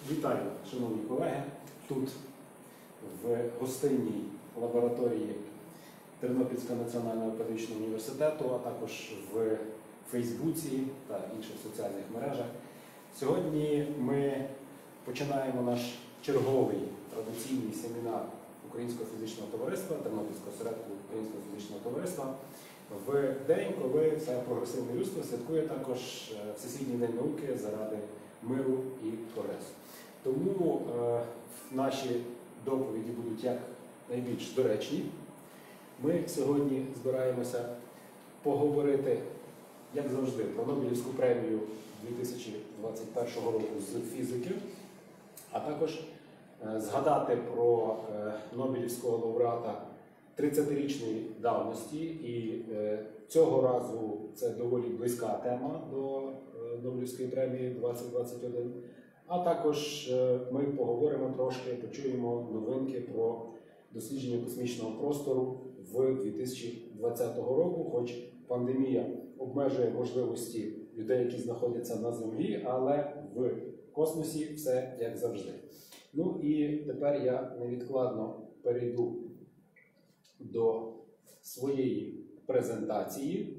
Вітаю, шановні колеги, тут в гостинній лабораторії Тернопільського національного педагогічного університету, а також в Фейсбуці та інших соціальних мережах. Сьогодні ми починаємо наш черговий традиційний семінар Українського фізичного товариства, Тернопільського осередку Українського фізичного товариства в день, коли все прогресивне людство святкує також Всесвітній день науки заради миру і прогресу. Тому наші доповіді будуть як найбільш доречні. Ми сьогодні збираємося поговорити, як завжди, про Нобелівську премію 2021 року з фізики, а також згадати про Нобелівського лауреата 30-річної давності. І цього разу це доволі близька тема до Нобелівської премії 2021. А також ми поговоримо трошки, почуємо новинки про дослідження космічного простору в 2020 року, хоч пандемія обмежує можливості людей, які знаходяться на Землі, але в космосі все як завжди. Ну і тепер я невідкладно перейду до своєї презентації.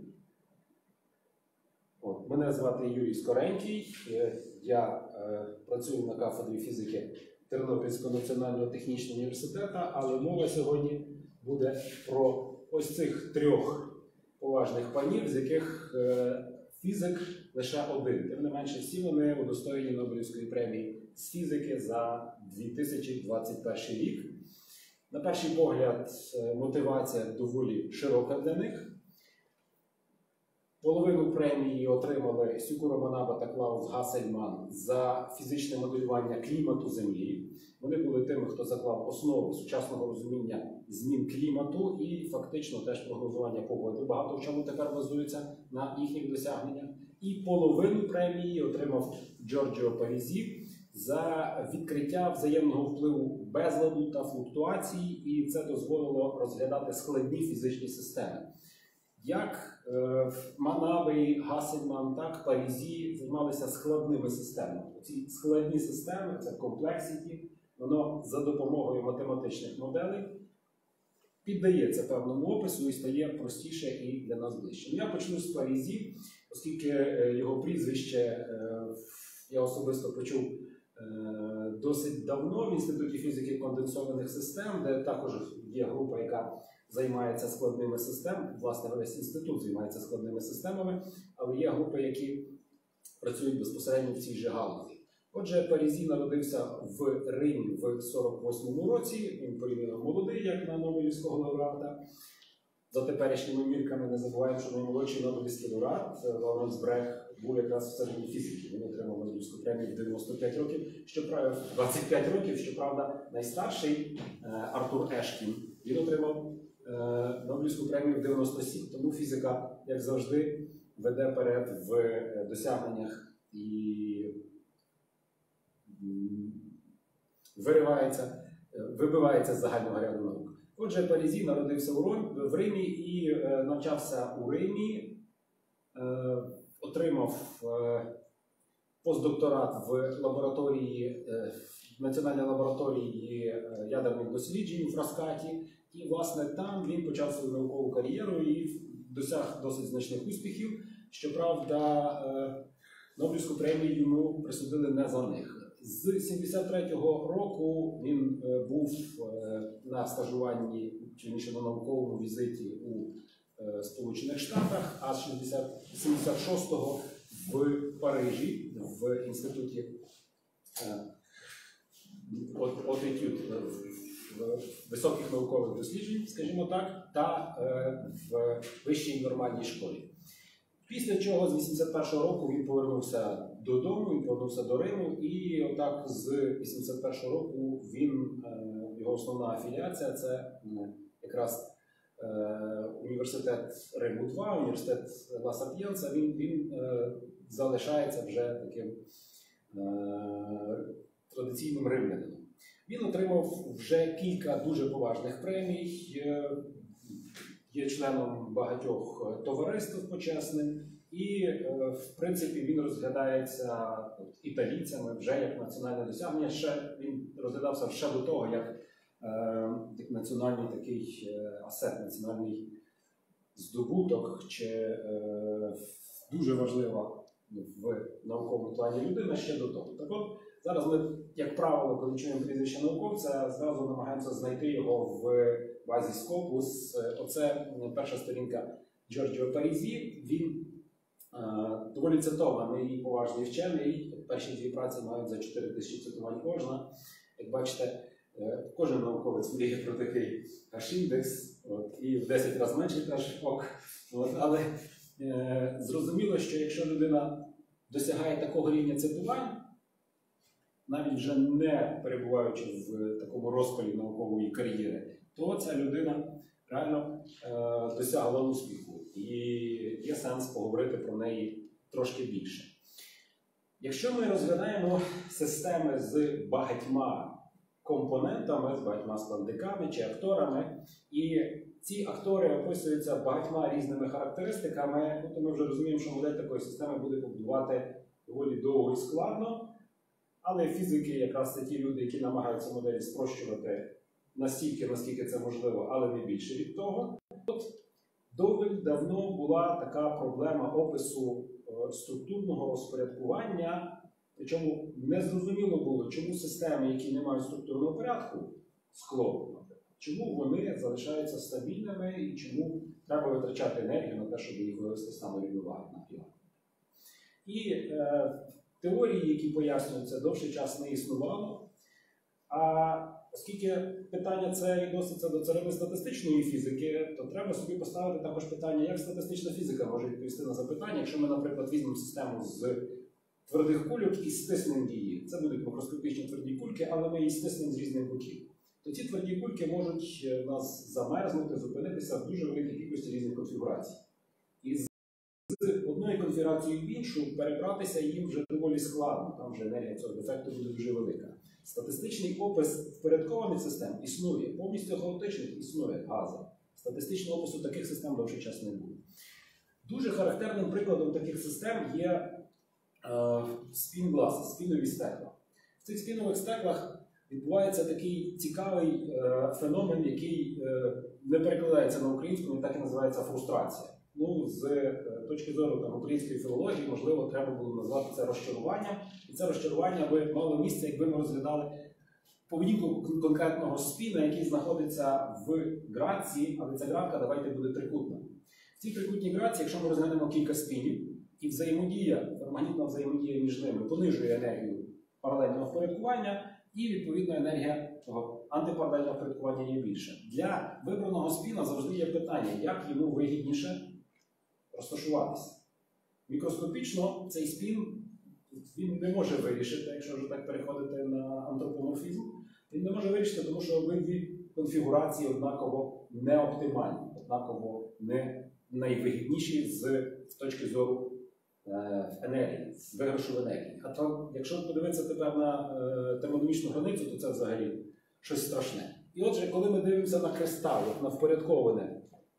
Мене звати Юрій Скоренький, я працюю на кафедрі фізики Тернопільського національного технічного університету, але мова сьогодні буде про ось цих трьох поважних панів, з яких фізик лише один. Тим не менше, всі вони удостоєні Нобелівської премії з фізики за 2021 рік. На перший погляд, мотивація доволі широка для них. Половину премії отримали Сюкуро Манаба та Клаус Гассельман за фізичне моделювання клімату Землі. Вони були тими, хто заклав основу сучасного розуміння змін клімату і фактично теж прогнозування погоди. Багато в чому тепер базується на їхніх досягненнях. І половину премії отримав Джорджіо Парізі за відкриття взаємного впливу безладу та флуктуацій, і це дозволило розглядати складні фізичні системи. Як Манабе, Гассельман, так Парізі займалися складними системами. Ці складні системи, це complexity, воно за допомогою математичних моделей піддається певному опису і стає простіше і для нас ближче. Я почну з Парізі, оскільки його прізвище я особисто почув досить давно в Інституті фізики конденсованих систем, де також є група, яка займається складними системами, власне, весь інститут займається складними системами, але є групи, які працюють безпосередньо в цій же галузі. Отже, Парізі народився в Римі в 48-му році, він порівняно молодий, як на Нобелівського лауреата. За теперішніми мірками не забуваємо, що наймолодший Нобелівський лауреат Лоуренс Брех був якраз в середній фізики. Він отримав Нобелівську премію в 95 років, 25 років, щоправда, найстарший Артур Ешкін, він отримав Нобелівську премію в 97. Тому фізика, як завжди, веде перед в досягненнях і вибивається з загального ряду наук. Отже, Парізі народився в Римі і навчався у Римі, отримав постдокторат в лабораторії, Національній лабораторії ядерних досліджень у Фраскаті. І, власне, там він почав свою наукову кар'єру і досяг досить значних успіхів. Щоправда, Нобелівську премію йому присудили не за них. З 73-го року він був на стажуванні, чи інше на науковому візиті у Сполучених Штатах, а з 76-го в Парижі, в інституті високих наукових досліджень, скажімо так, та в вищій нормальній школі. Після чого з 81-го року він повернувся додому, він повернувся до Риму, і отак з 81-го року його основна афіліація – це якраз університет Риму-2, університет Ла Сапієнца. Він залишається вже таким традиційним римлянином. Він отримав вже кілька дуже поважних премій, є членом багатьох товариств почесних І, в принципі, він розглядається італійцями вже як національне досягнення. Він розглядався ще до того, як національний такий асет, національний здобуток, чи дуже важлива в науковому плані людина ще до того. Так от, зараз ми, як правило, коли чуємо прізвище науковця, зразу намагаємося знайти його в базі Scopus. Оце перша сторінка Джорджіо Парізі. Він доволі цитований і поважний вчений. Перші дві праці мають за 4000 цитувань кожна. Як бачите, кожен науковець мріє про такий H-індекс, і в 10 разів менше теж ок. Але зрозуміло, що якщо людина досягає такого рівня цитувань, навіть вже не перебуваючи в такому розпалі наукової кар'єри, то ця людина реально досягла успіху. І є сенс поговорити про неї трошки більше. Якщо ми розглядаємо системи з багатьма компонентами, з багатьма складниками чи акторами, і ці актори описуються багатьма різними характеристиками, то ми вже розуміємо, що модель такої системи буде побудувати доволі довго і складно. Але фізики якраз це ті люди, які намагаються моделі спрощувати настільки, наскільки це можливо, але не більше від того. От доволі давно була така проблема опису структурного розпорядкування, причому незрозуміло було, чому системи, які не мають структурного порядку, скло, наприклад, чому вони залишаються стабільними і чому треба витрачати енергію на те, щоб їх вивести з стану рівноваги, наприклад. І теорії, які пояснюють це, довший час не існувало. А оскільки питання це відноситься до царевно-статистичної фізики, то треба собі поставити також питання, як статистична фізика може відповісти на запитання, якщо ми, наприклад, візьмемо систему з твердих кульок і стиснемо її. Це будуть макроскопічні тверді кульки, але ми її стиснемо з різних боків. То ці тверді кульки можуть нас замерзнути, зупинитися в дуже великій кількості різних конфігурацій. І з одної конфігурації в іншу перебратися їм вже доволі складно, там вже енергія цього дефекту буде дуже велика. Статистичний опис впорядкованих систем існує, повністю хаотичних існує газа. Статистичного опису таких систем довший час не було. Дуже характерним прикладом таких систем є спін-гласи, спінові стекла. В цих спінових стеклах відбувається такий цікавий феномен, який не перекладається на українську, він так і називається фрустрація. Ну, з точки зору української філології, можливо, треба було назвати це розчаруванням. І це розчарування би мало місце, якби ми розглядали поведінку конкретного спіна, який знаходиться в граці, але ця градка, давайте, буде трикутна. В цій трикутній граці, якщо ми розглянемо кілька спінів, і взаємодія, фермагнітна взаємодія між ними понижує енергію паралельного впорядкування, і, відповідно, енергія того антипаралельного впорядкування є більше. Для вибраного спіна завжди є питання, як йому вигідніше розташуватися. Мікроскопічно цей спін він не може вирішити, якщо вже так переходити на антропоморфізм, він не може вирішити, тому що обидві конфігурації однаково неоптимальні, однаково не найвигідніші з точки зору енергії, з виграшу енергії. А то, якщо подивитися тепер на термодинамічну границю, то це взагалі щось страшне. І отже, коли ми дивимося на кристал, як на впорядковане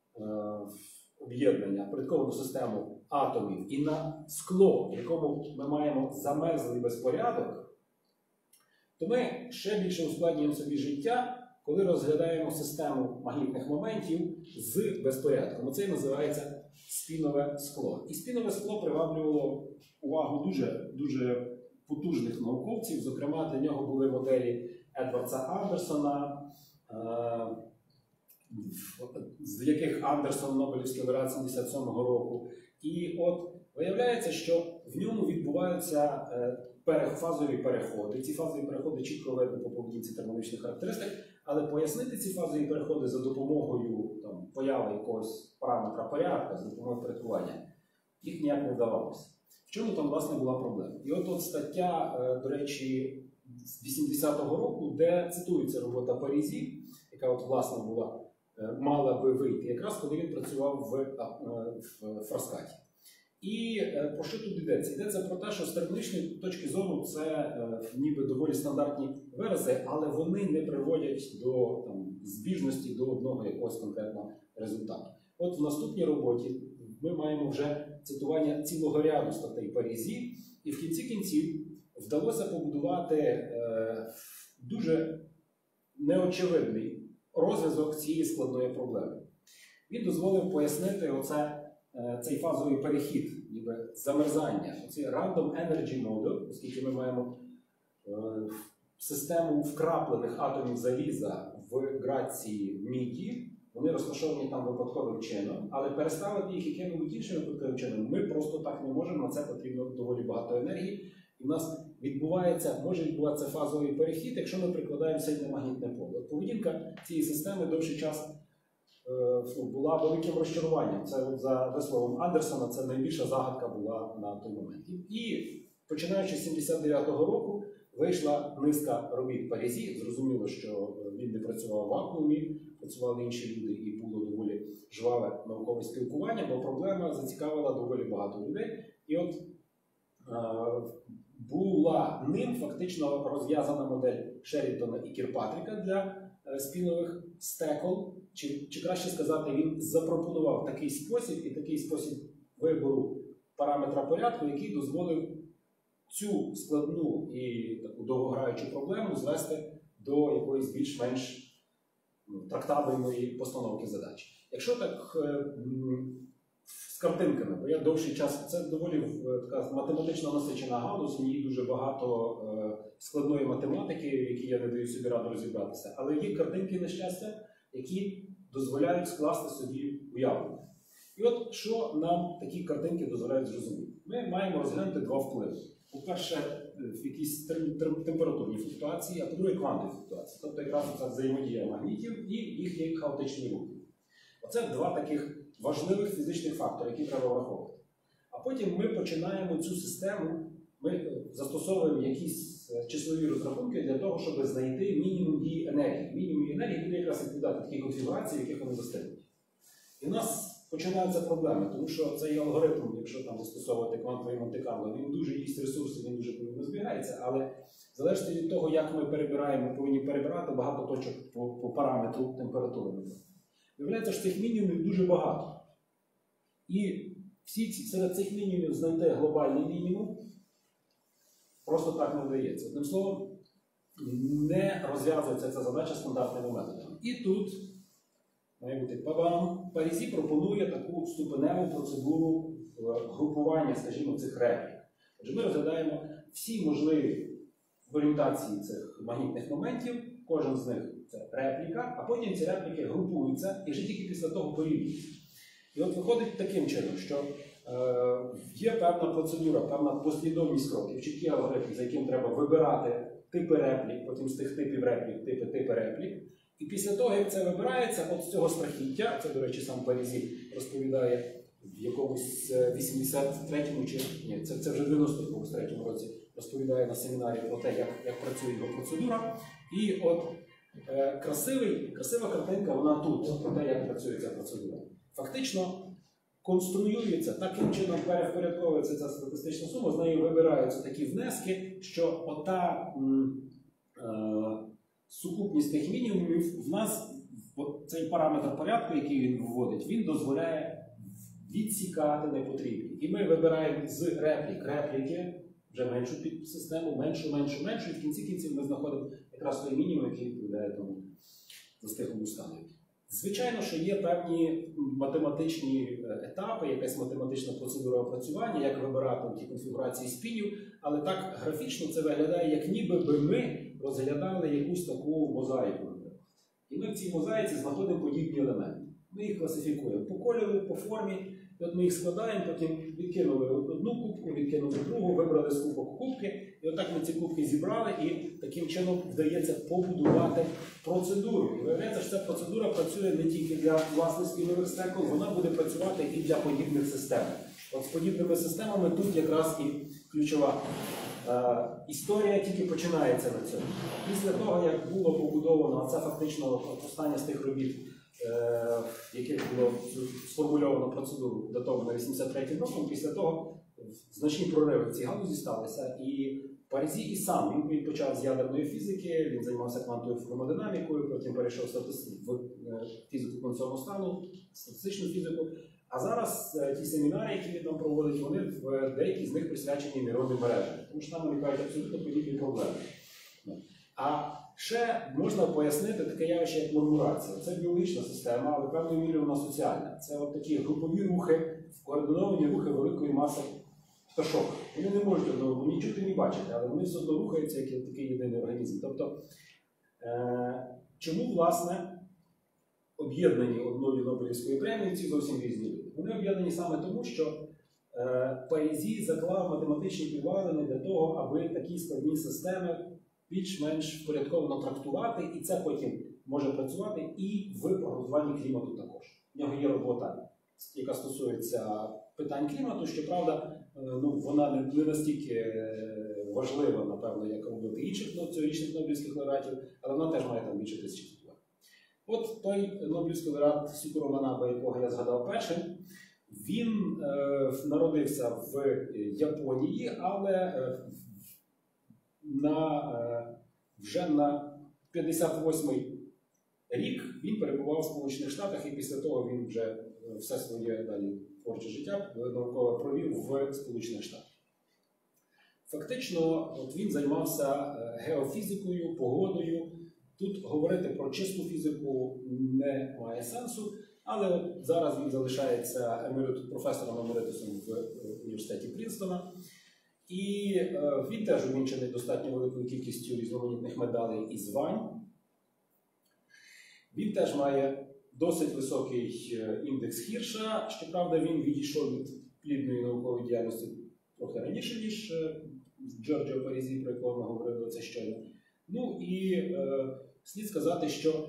об'єднання, впорядковану систему атомів і на скло, в якому ми маємо замерзлий безпорядок, то ми ще більше ускладнюємо собі життя, коли розглядаємо систему магнітних моментів з безпорядком. Оце і називається спінове скло. І спінове скло приваблювало увагу дуже потужних науковців. Зокрема, для нього були моделі Едвардса Андерсона, з яких Андерсон Нобелівський лауреат 77-го року. І от виявляється, що в ньому відбуваються фазові переходи. Ці фазові переходи чітко видно по поведінці термодинамічних характеристик, але пояснити ці фазові переходи за допомогою появи якогось параметра порядка, за допомогою впорядкування, їх ніяк не вдавалося. В чому там, власне, була проблема? І от стаття, до речі, з 80-го року, де цитується робота Парізі, яка от, власне, мала би вийти, якраз коли він працював в Фраскаті. І про що тут йдеться? Йдеться про те, що з термодинамічної точки зору це ніби доволі стандартні вирази, але вони не приводять до збіжності до одного якогось конкретного результату. От в наступній роботі ми маємо вже цитування цілого ряду статей Парізі, і в кінці кінців вдалося побудувати дуже неочевидний розв'язок цієї складної проблеми. Він дозволив пояснити цей фазовий перехід, ніби замерзання, оцей Random Energy Model, оскільки ми маємо систему вкраплених атомів заліза в грації міді, вони розташовані там випадковим чином, але переставити їх яким-небудь іншим випадковим чином ми просто так не можемо, на це потрібно доволі багато енергії. І в нас може відбуватися фазовий перехід, якщо ми прикладаємо сильне магнітне поле. Поведінка цієї системи довший час була великим розчаруванням. Це, за висловом Андерсона, це найбільша загадка була на той момент. І починаючи з 79-го року, вийшла низка робіт Парізі. Зрозуміло, що він не працював в вакуумі, працювали інші люди і було доволі жваве наукове спілкування, бо проблема зацікавила доволі багато людей. І от була ним фактично розв'язана модель Шеррітона і Кірпатріка для спінових стекол. Чи краще сказати, він запропонував такий спосіб і такий спосіб вибору параметра порядку, який дозволив цю складну і таку довгограючу проблему звести до якоїсь більш-менш трактабельної постановки задач. Якщо так з картинками, бо я довший час, це доволі така математично насичена галузь, в ній дуже багато складної математики, в якій я не даю собі раду розібратися, але є картинки, на щастя, які дозволяють скласти собі уявлення. І от що нам такі картинки дозволяють зрозуміти? Ми маємо розглянути два впливи. По-перше, в якісь температурні флуктуації, а по-друге, квантові флуктуації. Тобто якраз ця взаємодія магнітів і їхні хаотичні рухи. Оце два таких важливих фізичних фактори, які треба враховувати. А потім ми починаємо цю систему, ми застосовуємо якісь числові розрахунки для того, щоб знайти мінімум її енергії. Мінімум її енергії буде якраз відповідати такій конфігурації, в яких вони застигнуть. І в нас починаються проблеми, тому що цей алгоритм, якщо там застосовувати квантовий Монте-Карло, він дуже їсть ресурси, він дуже повинно зберігається, але залежно від того, як ми перебираємо, ми повинні перебирати багато точок по параметру температури. Виявляється, що цих мінімумів дуже багато. І серед цих мінімумів знайти глобальний мінімум просто так не вдається. Одним словом, не розв'язується ця задача стандартними методами. І тут, має бути Парізі пропонує таку ступеневу процедуру групування, скажімо, цих реплік. Отже, ми розглядаємо всі можливі орієнтації цих магнітних моментів, кожен з них це репліка, а потім ці репліки групуються і вже тільки після того порівнюються. І от виходить таким чином, що є певна процедура, певна послідовність кроків, чіткі алгоритми, за яким треба вибирати типи реплік, потім з тих типів реплік, типи реплік. І після того, як це вибирається, от з цього страхіття, це, до речі, сам Парізі розповідає в якомусь 83-му, чи ні, це вже в 93-му році, розповідає на семінарі про те, як працює його процедура. І от красива картинка, вона тут, про те, як працює ця процедура. Фактично конструюється, таким чином перевпорядковується ця статистична сума, з нею вибираються такі внески, що ота сукупність тих мінімумів в нас, цей параметр порядку, який він вводить, він дозволяє відсікати непотрібні. І ми вибираємо з репліки, вже меншу підсистему, меншу, і в кінці кінців ми знаходимо якраз той мінімум, який відповідає тому застиглому стану. Звичайно, що є певні математичні етапи, якась математична процедура опрацювання, як вибирати ті конфігурації спінів, але так графічно це виглядає, як ніби би ми розглядали якусь таку мозаїку. І ми в цій мозаїці знаходимо подібні елементи. Ми їх класифікуємо по кольору, по формі, і от ми їх складаємо, потім відкинули одну кубку, відкинули другу, вибрали з кубок кубки, і отак ми ці кубки зібрали, і таким чином вдається побудувати процедуру. І виявляється, що ця процедура працює не тільки для власних спільнових стекол, вона буде працювати і для подібних систем. От з подібними системами тут якраз і ключова історія тільки починається на цьому. Після того, як було побудовано, а це фактично остання з тих робіт, в яких було сформульовано процедуру датовано 83-м роком, після того значні прориви в цій галузі сталися. І Парізі і сам, він почав з ядерної фізики, він займався квантовою термодинамікою, потім перейшов в фізику концового стану, статистичну фізику. А зараз ті семінари, які він там проводить, вони деякі з них присвячені нейронним мережам, тому що там виникають абсолютно подібні проблеми. А ще можна пояснити таке явище, як мурмурація. Це біологічна система, але певною мірою вона соціальна. Це от такі групові рухи, координовані рухи великої маси пташок. Вони не можуть ні чути, ні бачити, але вони все одно рухаються як такий єдиний організм. Тобто, чому, власне, об'єднані одною Нобелівською премією ці зовсім різні люди? Вони об'єднані саме тому, що Парізі заклав математичні підвалини для того, аби такі складні системи більш-менш впорядковано трактувати, і це потім може працювати і в прогнозуванні клімату також. В нього є робота, яка стосується питань клімату, щоправда, вона не настільки важлива, напевно, як роботи інших цьогорічних Нобелівських лауреатів, але вона теж має там більше 1000 титулів. От той Нобелівський лауреат Сікуро Манабе, якого я згадав першим, він народився в Японії, але вже на 58-й рік він перебував в Сполучених Штатах, і після того він вже все своє далі творче життя наукове провів в Сполучених Штатах. Фактично, він займався геофізикою, погодою. Тут говорити про чисту фізику не має сенсу, але зараз він залишається професором емеритусом в університеті Прінстона. І він теж увінчений достатньо великою кількістю різноманітних медалей і звань. Він теж має досить високий індекс Хірша. Щоправда, він відійшов від плідної наукової діяльності трохи раніше, ніж Джорджо Парізі, про якого ми говорили це щойно. Ну і слід сказати, що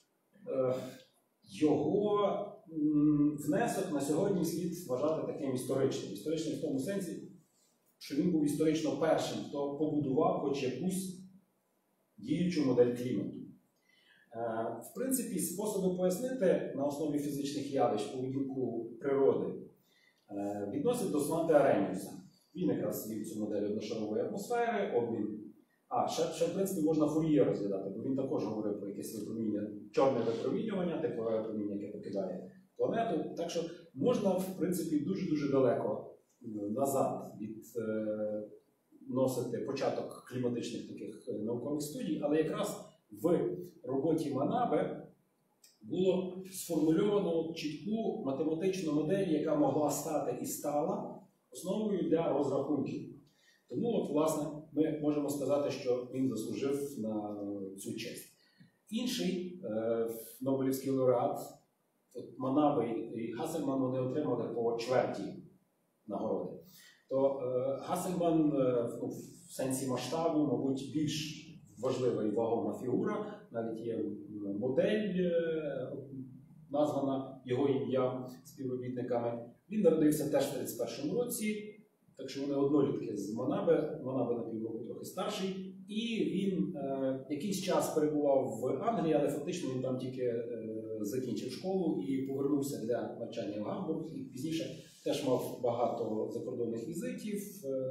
його внесок на сьогодні слід вважати таким історичним. Історичним в тому сенсі, що він був історично першим, хто побудував хоч якусь діючу модель клімату. В принципі, способи пояснити на основі фізичних явищ поведінку природи відносять до Сванте Аррheniuса. Він якраз вів цю модель одношарової атмосфери, обмін. Ще, в принципі, можна Фур'є розглядати, бо він також говорив про якесь випроміння, чорне випромінювання, теплове випроміння, яке покидає планету. Так що можна, в принципі, дуже-дуже далеко назад відносити початок кліматичних таких наукових студій, але якраз в роботі Манабе було сформульовано чітку математичну модель, яка могла стати і стала основою для розрахунків. Тому, от, власне, ми можемо сказати, що він заслужив на цю честь. Інший Нобелівський лауреат, Манабе і Гассельман, вони отримали по чверті нагороди. То Гассельман в сенсі масштабу, мабуть, більш важлива і вагома фігура, навіть є модель, названа його ім'ям співробітниками. Він народився теж в 1931 році, так що вони однолітки з Манабе, Манабе на півроку трохи старший, і він якийсь час перебував в Англії, але фактично він там тільки закінчив школу і повернувся для навчання в Гамбург, і пізніше теж мав багато закордонних візитів.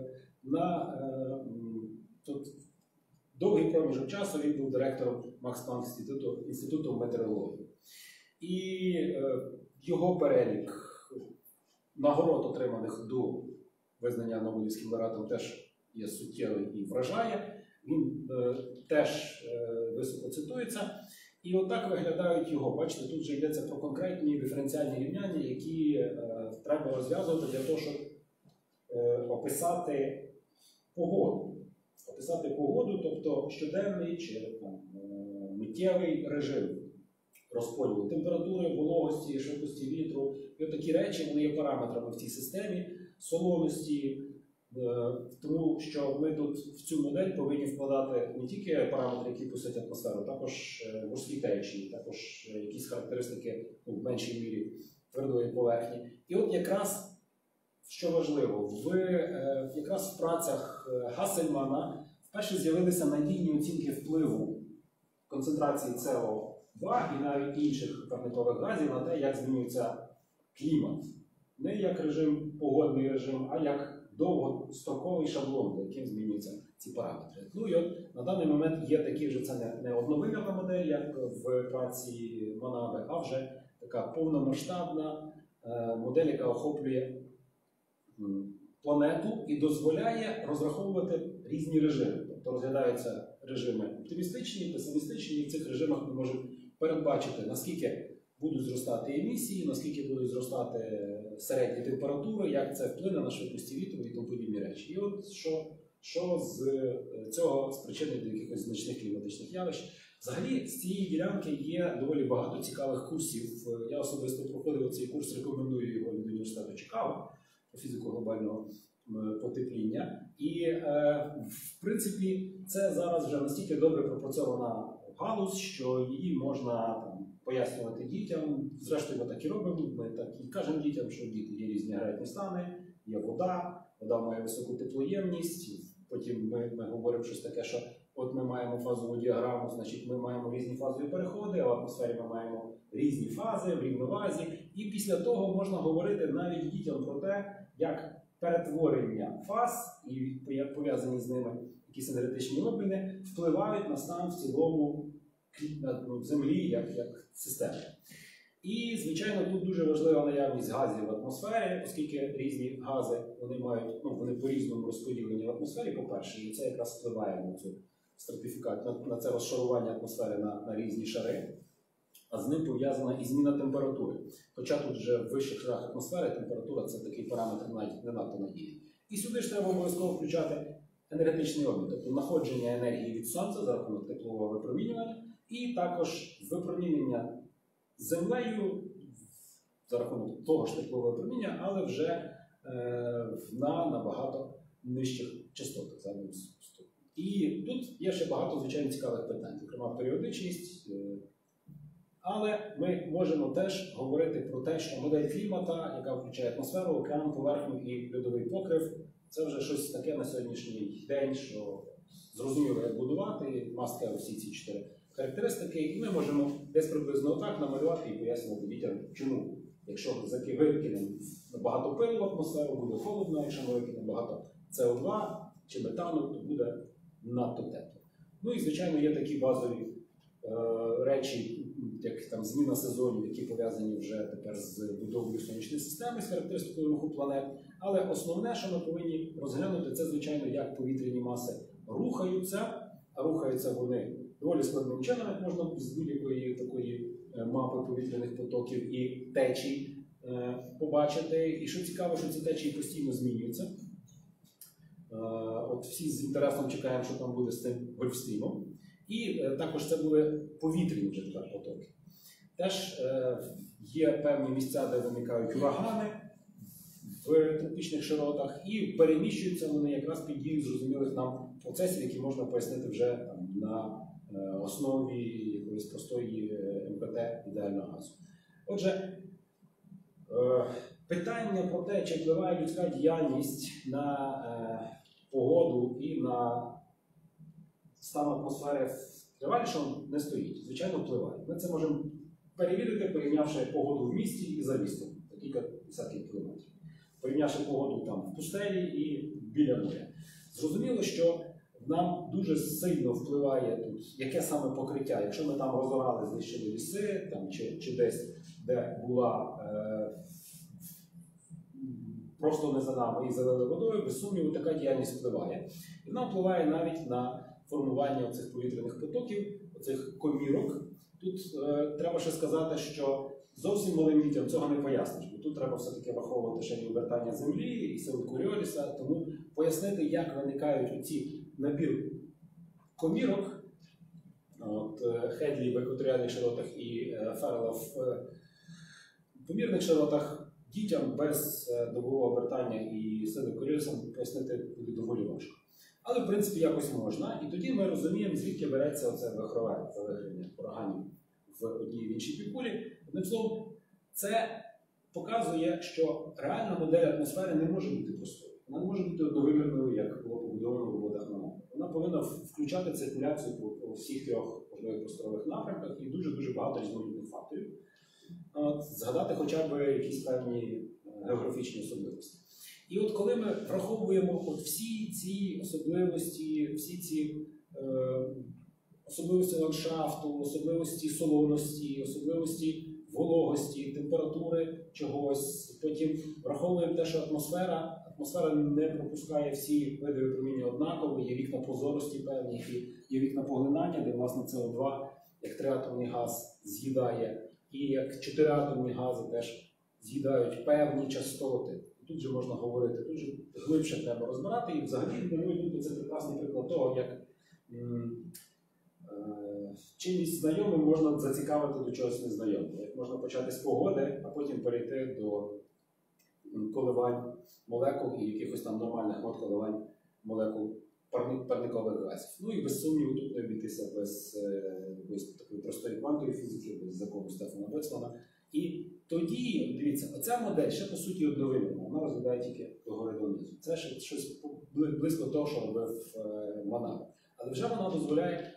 Тут довгий проміжок часу він був директором Макс Планк інституту метеорології. І його перелік нагород, отриманих до визнання Нобелівським лауреатом, теж є суттєвий і вражає. Він теж високо цитується. І отак виглядають його. Бачите, тут вже йдеться про конкретні диференціальні рівняння, які треба розв'язувати для того, щоб описати погоду. Описати погоду, тобто щоденний чи миттєвий режим розподілу температури, вологості, швидкості вітру. І от такі речі, вони є параметрами в цій системі, солоності, тому що ми тут в цю модель повинні вкладати не тільки параметри, які пустять атмосферу, також морські течії, також якісь характеристики в меншій мірі твердої поверхні. І от якраз, що важливо, якраз в працях Гассельмана вперше з'явилися надійні оцінки впливу концентрації СО2 і навіть інших парникових газів на те, як змінюється клімат. Не як режим, погодний режим, а як довгостроковий шаблон, за яким змінюються ці параметри. Ну і от на даний момент є такі вже, це не одновимірна модель, як в праці Манабе, а вже така повномасштабна, модель, яка охоплює планету і дозволяє розраховувати різні режими. Тобто розглядаються режими оптимістичні, песимістичні, і в цих режимах ми можемо передбачити, наскільки будуть зростати емісії, наскільки будуть зростати середні температури, як це вплине на швидкості вітру і тому подібні речі. І от що з цього спричинить до якихось значних кліматичних явищ. Взагалі, з цієї ділянки є доволі багато цікавих курсів. Я особисто проходив цей курс, рекомендую його від університету Чикаго по фізику глобального потепління. І, в принципі, це зараз вже настільки добре пропрацьована галузь, що її можна пояснювати дітям. Зрештою, ми так і робимо. Ми так і кажемо дітям, що діти є різні агрегатні стани, є вода, вода має високу теплоємність. Потім ми говоримо щось таке, що от ми маємо фазову діаграму, значить ми маємо різні фазові переходи, а в атмосфері ми маємо різні фази в рівновазі. І після того можна говорити навіть дітям про те, як перетворення фаз і пов'язані з ними якісь енергетичні обміни впливають на стан в цілому Землі як системи. І, звичайно, тут дуже важлива наявність газів в атмосфері, оскільки різні гази вони по-різному розподілені в атмосфері, по-перше, і це якраз впливає на цю стратифікацію, на це розшарування атмосфери на різні шари, а з ним пов'язана і зміна температури. Хоча тут вже в вищих шарах атмосфери температура – це такий параметр не надто надійний. І сюди ж треба обов'язково включати енергетичний обмін, тобто находження енергії від сонця за рахунок теплового випромінювання, і також випромінення землею за рахунок того ж теплового випроміння, але вже на набагато нижчих частотах. І тут є ще багато, звичайно, цікавих питань, зокрема періодичність. Але ми можемо теж говорити про те, що модель клімата, яка включає атмосферу, океан, поверхню і льодовий покрив, це вже щось таке на сьогоднішній день, що зрозуміло, як будувати, мастка усі ці 4 характеристики, і ми можемо десь приблизно так намалювати і пояснювати дітям, чому. Якщо ми викинемо багато пилу в атмосферу, буде холодно, якщо ми викинемо багато СО2 чи метану, то буде надто тепло. Ну і, звичайно, є такі базові речі, як там зміна сезонів, які пов'язані вже тепер з будовою сонячної системи, з характеристикою руху планет. Але основне, що ми повинні розглянути, це, звичайно, як повітряні маси рухаються, а рухаються вони доволі складним чином, як можна з будь-якої такої мапи повітряних потоків і течій побачити. І що цікаво, що ці течії постійно змінюються. От всі з інтересом чекаємо, що там буде з цим Гольфстрімом. І також це були повітряні вже тепер потоки. Теж є певні місця, де виникають урагани в тропічних широтах, і переміщуються вони якраз під дією зрозумілих нам процесів, які можна пояснити вже на основі якоїсь простої МПТ ідеального газу. Отже, питання про те, чи впливає людська діяльність на погоду і на стан атмосфери в тривалішому, не стоїть. Звичайно, впливає. Ми це можемо перевірити, порівнявши погоду в місті і за містом, за кілька десятків кілометрів. Порівнявши погоду там в пустелі і біля моря. Зрозуміло, що нам дуже сильно впливає тут, яке саме покриття. Якщо ми там розорали, знищили ліси, там, чи десь, де була просто не за нами і залили водою, без сумніву, така діяльність впливає. І вона впливає навіть на формування цих повітряних потоків, оцих комірок. Тут треба ще сказати, що зовсім малим дітям цього не поясниш, бо тут треба все-таки враховувати ще і обертання Землі, і сили Коріоліса, тому пояснити, як виникають оці набір комірок, Хедлі в екваторіальних широтах і Феррела в помірних широтах, дітям без добового обертання і сили Коріоліса пояснити буде доволі важко. Але, в принципі, якось можна. І тоді ми розуміємо, звідки береться оце вихрове завиграння ураганів в одній в іншій півкулі. Одним словом, це показує, що реальна модель атмосфери не може бути простою. Вона не може бути одновимірною, як було побудовано в водах на мапі. Вона повинна включати циркуляцію по всіх 3 можливих просторових напрямках і дуже-дуже багато різноманітних факторів. Згадати хоча б якісь певні географічні особливості. І от коли ми враховуємо всі ці особливості, особливості ландшафту, особливості солоності, особливості вологості, температури чогось. Потім враховуємо те, що атмосфера не пропускає всі види випроміння однаково, є вікна прозорості певні, є вікна поглинання, де, власне, СО2, як триатомний газ, з'їдає, і як 4-атомні гази теж з'їдають певні частоти. Тут же можна говорити, тут же глибше треба розбирати, і взагалі, на мою думку, це прекрасний приклад того, як чимось знайомим можна зацікавити до чогось незнайомого. Як можна почати з погоди, а потім перейти до коливань молекул і якихось там нормальних мод коливань молекул парникових газів. Ну і без сумніву тут не обійтися без такої простої квантової фізики, без закону Стефана Боцмана. І тоді, дивіться, оця модель ще по суті одновимірна, вона розглядає тільки догори донизу. Це ще щось близько того, що робив Манава. Але вже вона дозволяє,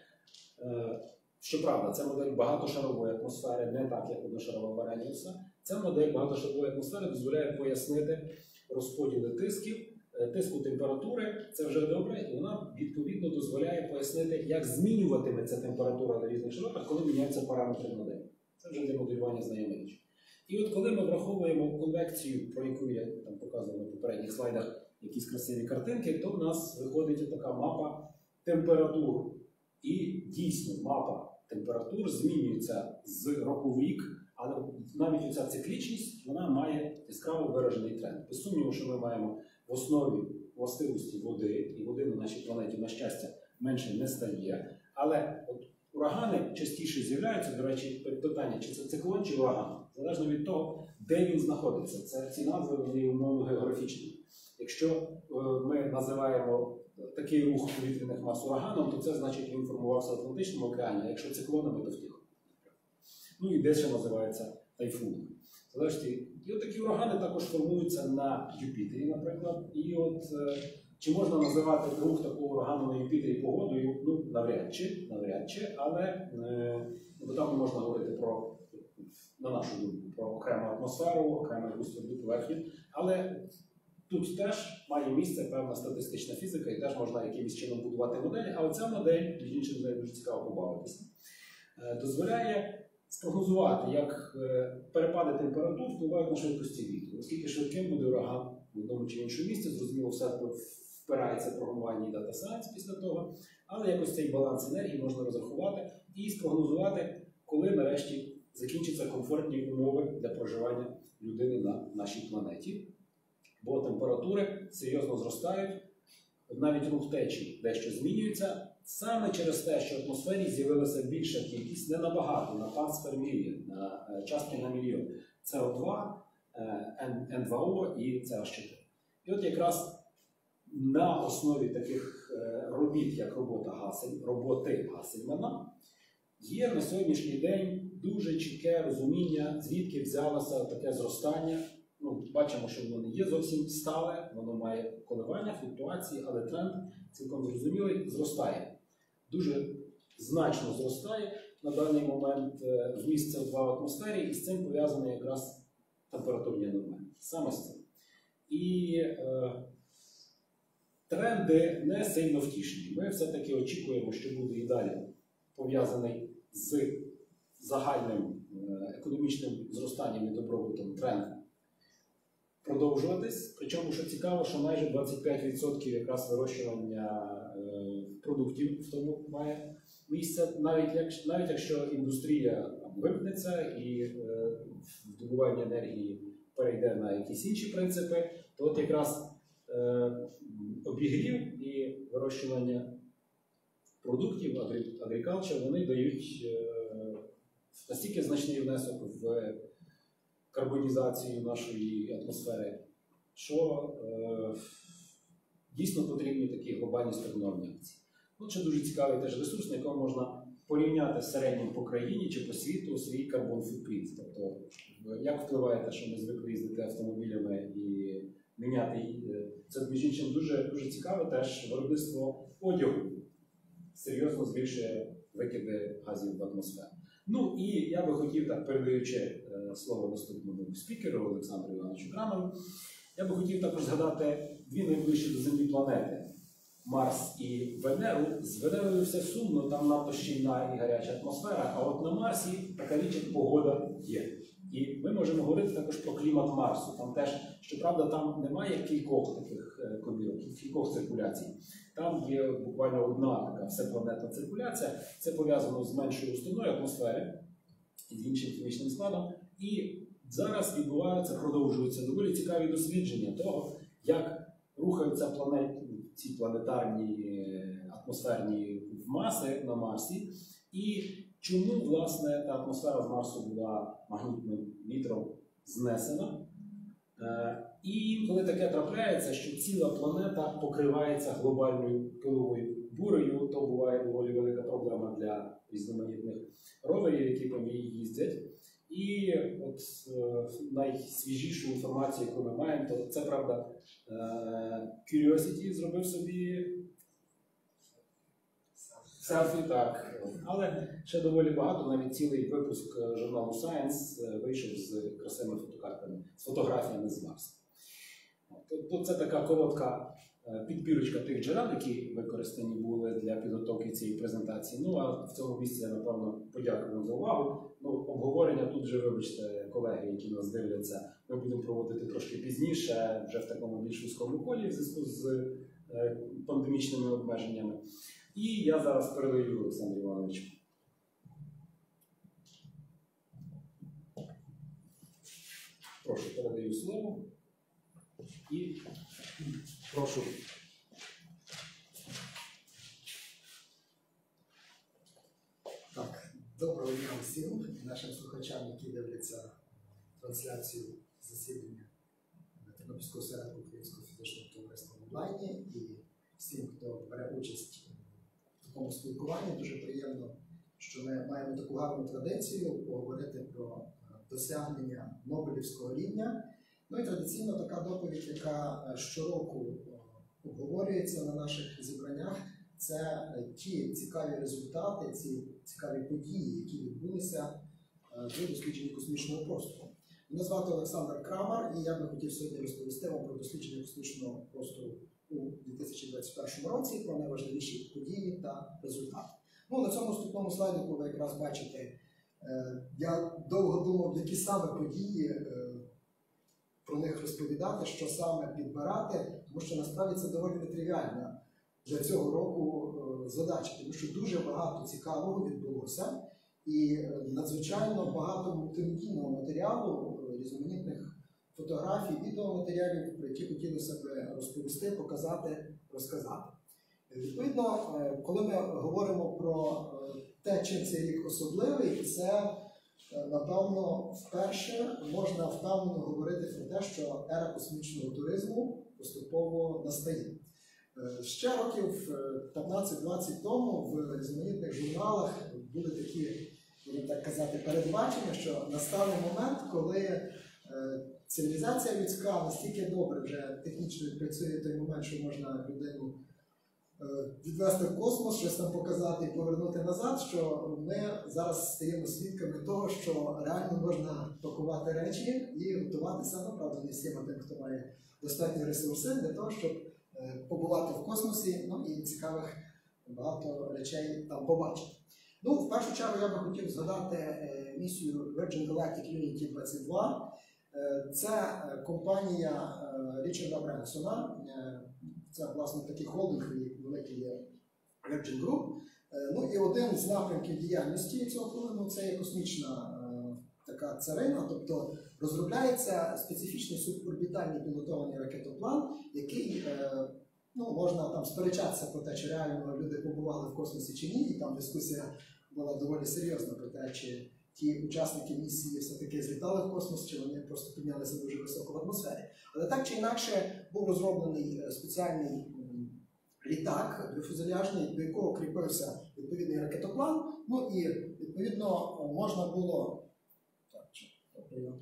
щоправда, це модель багатошарової атмосфери, не так, як одношарова в Аррhenius. Ця модель багатошарової атмосфери дозволяє пояснити розподіли тиску температури, це вже добре, і вона відповідно дозволяє пояснити, як змінюватиметься температура на різних широтах, коли міняються параметри моделі. Це вже для моделювання знайома річ. І от коли ми враховуємо конвекцію, про яку я там показував на попередніх слайдах якісь красиві картинки, то в нас виходить така мапа температур. І дійсно мапа температур змінюється з року в рік, але навіть оця циклічність, вона має яскраво виражений тренд. Без сумніву, що ми маємо в основі властивості води, і води на нашій планеті, на щастя, менше не стає. Але от урагани частіше з'являються, до речі, питання, чи це циклон, чи ураган, залежно від того, де він знаходиться. Ці назви, вони умовно географічні. Якщо ми називаємо такий рух повітряних мас ураганом, то це значить, він формувався в Атлантичному океані, а якщо циклонами, то в Тихому. Ну і десь ще називається тайфунами. І от такі урагани також формуються на Юпітері, наприклад. І от чи можна називати рух такого урагану на Юпітері погодою? Ну, навряд чи, але бо там можна говорити про, на нашу думку, про окрему атмосферу, окрему якусь тверду поверхню. Але тут теж має місце певна статистична фізика, і теж можна якимось чином будувати моделі. А оця модель, між іншим, дуже цікаво побавитися, дозволяє спрогнозувати, як перепади температур впливають на швидкості вітру. Наскільки швидким буде ураган в одному чи іншому місці, зрозуміло, все впирається програмування і дата сайенс після того, але якось цей баланс енергії можна розрахувати і спрогнозувати, коли нарешті закінчаться комфортні умови для проживання людини на нашій планеті. Бо температури серйозно зростають, навіть рух течії дещо змінюється, саме через те, що в атмосфері з'явилася більша кількість, не набагато, на parts per million, на частки на мільйон, СО2, N2O і CH4. І от якраз на основі таких робіт, як роботи Гасельмана, є на сьогоднішній день дуже чітке розуміння, звідки взялося таке зростання. Ну, бачимо, що воно не є зовсім стале, воно має коливання, флуктуації, але тренд цілком зрозумілий, зростає. Дуже значно зростає на даний момент вміст СО2 в атмосфері, і з цим пов'язані якраз температурні аномалії. Саме з цим. І тренди не сильно втішні. Ми все-таки очікуємо, що буде і далі пов'язаний з загальним економічним зростанням і добробутом тренд продовжуватись. Причому, що цікаво, що майже 25% якраз вирощування продуктів в тому має місце. Навіть якщо індустрія вимкнеться і здобування енергії перейде на якісь інші принципи, то от якраз обігрів і вирощування продуктів, agriculture, вони дають настільки значний внесок в карбонізацію нашої атмосфери, що дійсно потрібні такі глобальні структурні акції. Тут ще дуже цікавий теж ресурс, на якому можна порівняти в середньому по країні чи по світу свій карбон-футпринт. Тобто, як впливає те, що ми звикли їздити автомобілями і міняти її. Це, між іншим, дуже цікаве теж виробництво одягу. Серйозно збільшує викиди газів в атмосферу. Ну і я би хотів, так передаючи слово наступному спікеру Олександру Івановичу Крамеру, я би хотів також згадати дві найближчі до Землі планети, Марс і Венеру. З Венерою все сумно, там надто щільна і гаряча атмосфера, а от на Марсі така річ, як погода є. І ми можемо говорити також про клімат Марсу. Там теж, щоправда, там немає кількох таких комірок, кількох циркуляцій. Там є буквально одна така всепланетна циркуляція. Це пов'язано з меншою густиною атмосфери і з іншим хімічним складом. І зараз продовжуються доволі цікаві дослідження того, як рухаються ці планетарні атмосферні маси на Марсі, і чому, власне, та атмосфера з Марсу була магнітним вітром знесена. І коли таке трапляється, що ціла планета покривається глобальною пиловою бурею, то буває доволі велика проблема для різноманітних роверів, які по ній їздять. І от найсвіжішу інформацію, яку ми маємо, то це, правда, Curiosity зробив собі селфі, так. Але ще доволі багато, навіть цілий випуск журналу Science вийшов з красивими фотокартами, з фотографіями з Марса. Тобто це така коротка підбірочка тих джерел, які використані були для підготовки цієї презентації. Ну, а в цьому місці я, напевно, подякую вам за увагу. Ну, обговорення тут же, вибачте, колеги, які нас дивляться, ми будемо проводити трошки пізніше, вже в такому більш вузькому колі в зв'язку з пандемічними обмеженнями. І я зараз передаю Олександру Івановичу. Прошу, передаю слово. І прошу. Так, доброго дня всім нашим слухачам, які дивляться трансляцію засідання Тернопільського осередку Українського фізичного товариства в онлайні, і всім, хто бере участь в такому спілкуванні. Дуже приємно, що ми маємо таку гарну традицію поговорити про досягнення Нобелівського рівня. Ну і традиційно така доповідь, яка щороку обговорюється на наших зібраннях, це ті цікаві результати, ці цікаві події, які відбулися в дослідженні космічного простору. Мене звати Олександр Крамар, і я би хотів сьогодні розповісти вам про дослідження космічного простору у 2021 році, про найважливіші події та результати. Ну, на цьому наступному слайдику ви якраз бачите, я довго думав, які саме події про них розповідати, що саме підбирати, тому що насправді це доволі нетривіальна для цього року задача, тому що дуже багато цікавого відбулося і надзвичайно багато мультимедійного матеріалу, різноманітних фотографій, відеоматеріалів, про які хотілося б розповісти, показати, розказати. Відповідно, коли ми говоримо про те, чим цей рік особливий, це, напевно, вперше можна впевнено говорити про те, що ера космічного туризму поступово настає. Ще років 15-20 тому в різноманітних журналах були такі, будемо так казати, передбачення, що настане момент, коли цивілізація людська настільки добре вже технічно відпрацює той момент, що можна людину відвести в космос, щось там показати і повернути назад, що ми зараз стаємо свідками того, що реально можна пакувати речі і готуватися, ну, правда, не всіма тим, хто має достатні ресурси для того, щоб побувати в космосі, ну і цікавих багато речей там побачити. Ну, в першу чергу я би хотів згадати місію Virgin Galactic Unity 22. Це компанія Річарда Бренсона. Це, власне, такий холдинг великий є Virgin Group. Ну і один з напрямків діяльності цього холдингу – це є космічна така царина, тобто розробляється специфічний суборбітальний пілотований ракетоплан, який, ну, можна там сперечатися про те, чи реально люди побували в космосі чи ні, і там дискусія була доволі серйозна про те, чи ті учасники місії все-таки злітали в космос, чи вони просто піднялися дуже високо в атмосфері. Але так чи інакше був розроблений спеціальний літак фюзеляжний, до якого кріпився відповідний ракетоплан, ну і відповідно можна було... Так, добре,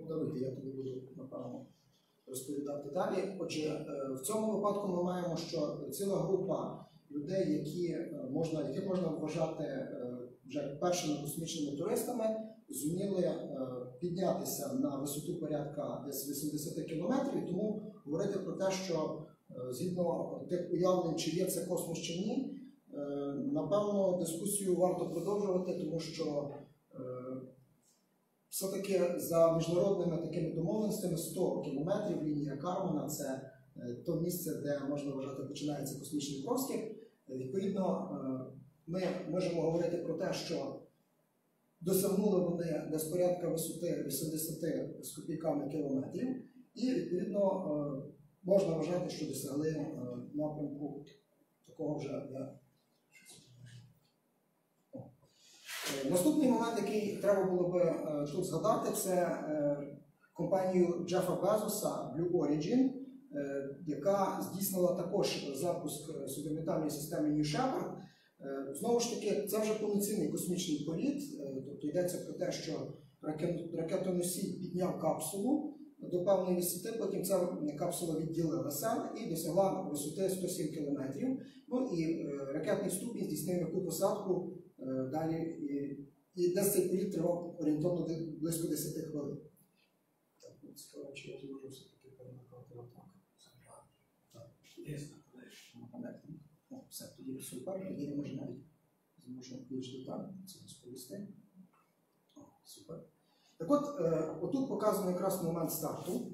подаруйте, я тобі буду, напевно, розповідати далі. Отже, в цьому випадку ми маємо, що ціла група людей, яких можна вважати вже першими космічними туристами, зуміли піднятися на висоту порядка десь 80 кілометрів, тому говорити про те, що згідно тих уявлень, чи є це космос чи ні, напевно, дискусію варто продовжувати, тому що все-таки за міжнародними такими домовленостями 100 кілометрів лінія Кармана – це то місце, де, можна вважати, починається космічний простір. Відповідно, ми можемо говорити про те, що досягнули вони десь порядка висоти 80 з копійками кілометрів, і, відповідно, можна вважати, що досягли напрямку такого вже. Наступний момент, який треба було би тут згадати, це компанію Джефа Безоса Blue Origin, яка здійснила також запуск суборбітальної системи New Shepard. Знову ж таки, це вже повноцінний космічний політ, тобто йдеться про те, що ракетоносій підняв капсулу до певної висоти, потім ця капсула відділилася і досягла висоти 107 км. Ну і ракетний ступінь здійснив яку посадку далі, і десь цей політ тривав орієнтовно близько 10 хвилин. Так, цікаво, чи я зможу все-таки перемикати отак. Так, все, тоді супер, тоді я може навіть зможу більш детально це розповісти. Супер. Так от, отут показано якраз момент старту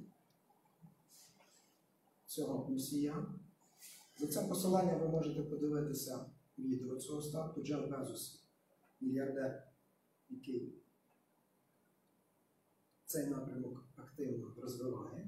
цього носія. За цим посиланням ви можете подивитися відео цього старту. Джеф Безос, мільярдер, який цей напрямок активно розвиває.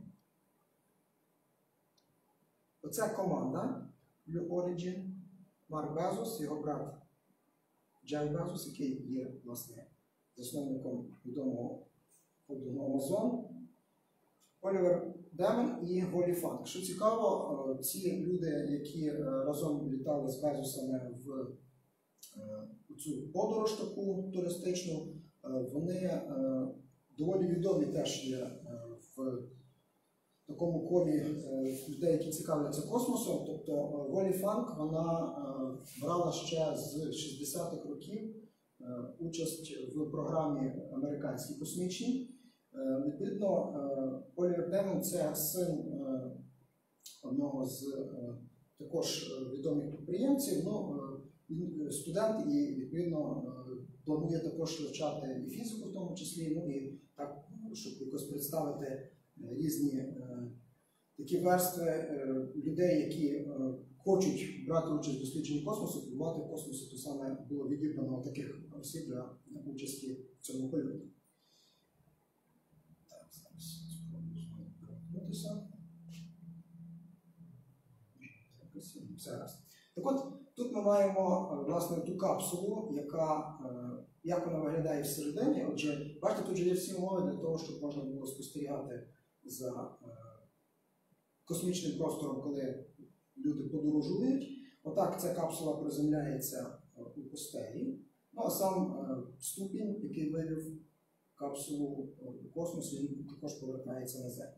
Оця команда Blue Origin, Марк Безос, його брат Джеф Безос, який є, власне, засновником відомого холдингу Amazon, Олівер Демен і Голі Фанк. Що цікаво, ці люди, які разом літали з Безосами в цю подорож таку туристичну, вони доволі відомі теж є в такому колі людей, які цікавляться космосом. Тобто Голі Фанк, вона брала ще з 60-х років участь в програмі американській космічній. Відповідно, Олівер Демен – це син одного з також відомих підприємців. Ну, він студент і, відповідно, планує також вивчати і фізику в тому числі, ну і так, щоб якось представити різні такі верстви людей, які хочуть брати участь в дослідженні космосу, побувати в космосі, то саме було відібрано таких осіб для участі в цьому польоті. Так, зараз спробую перемкнутися. Зараз. Так от, тут ми маємо, власне, ту капсулу, яка, як вона виглядає всередині. Отже, бачите, тут вже є всі умови для того, щоб можна було спостерігати за космічним простором, коли люди подорожують. Отак ця капсула приземляється у пустелі. Ну, а сам ступінь, який вивів капсулу у космос, він також повертається на Землю.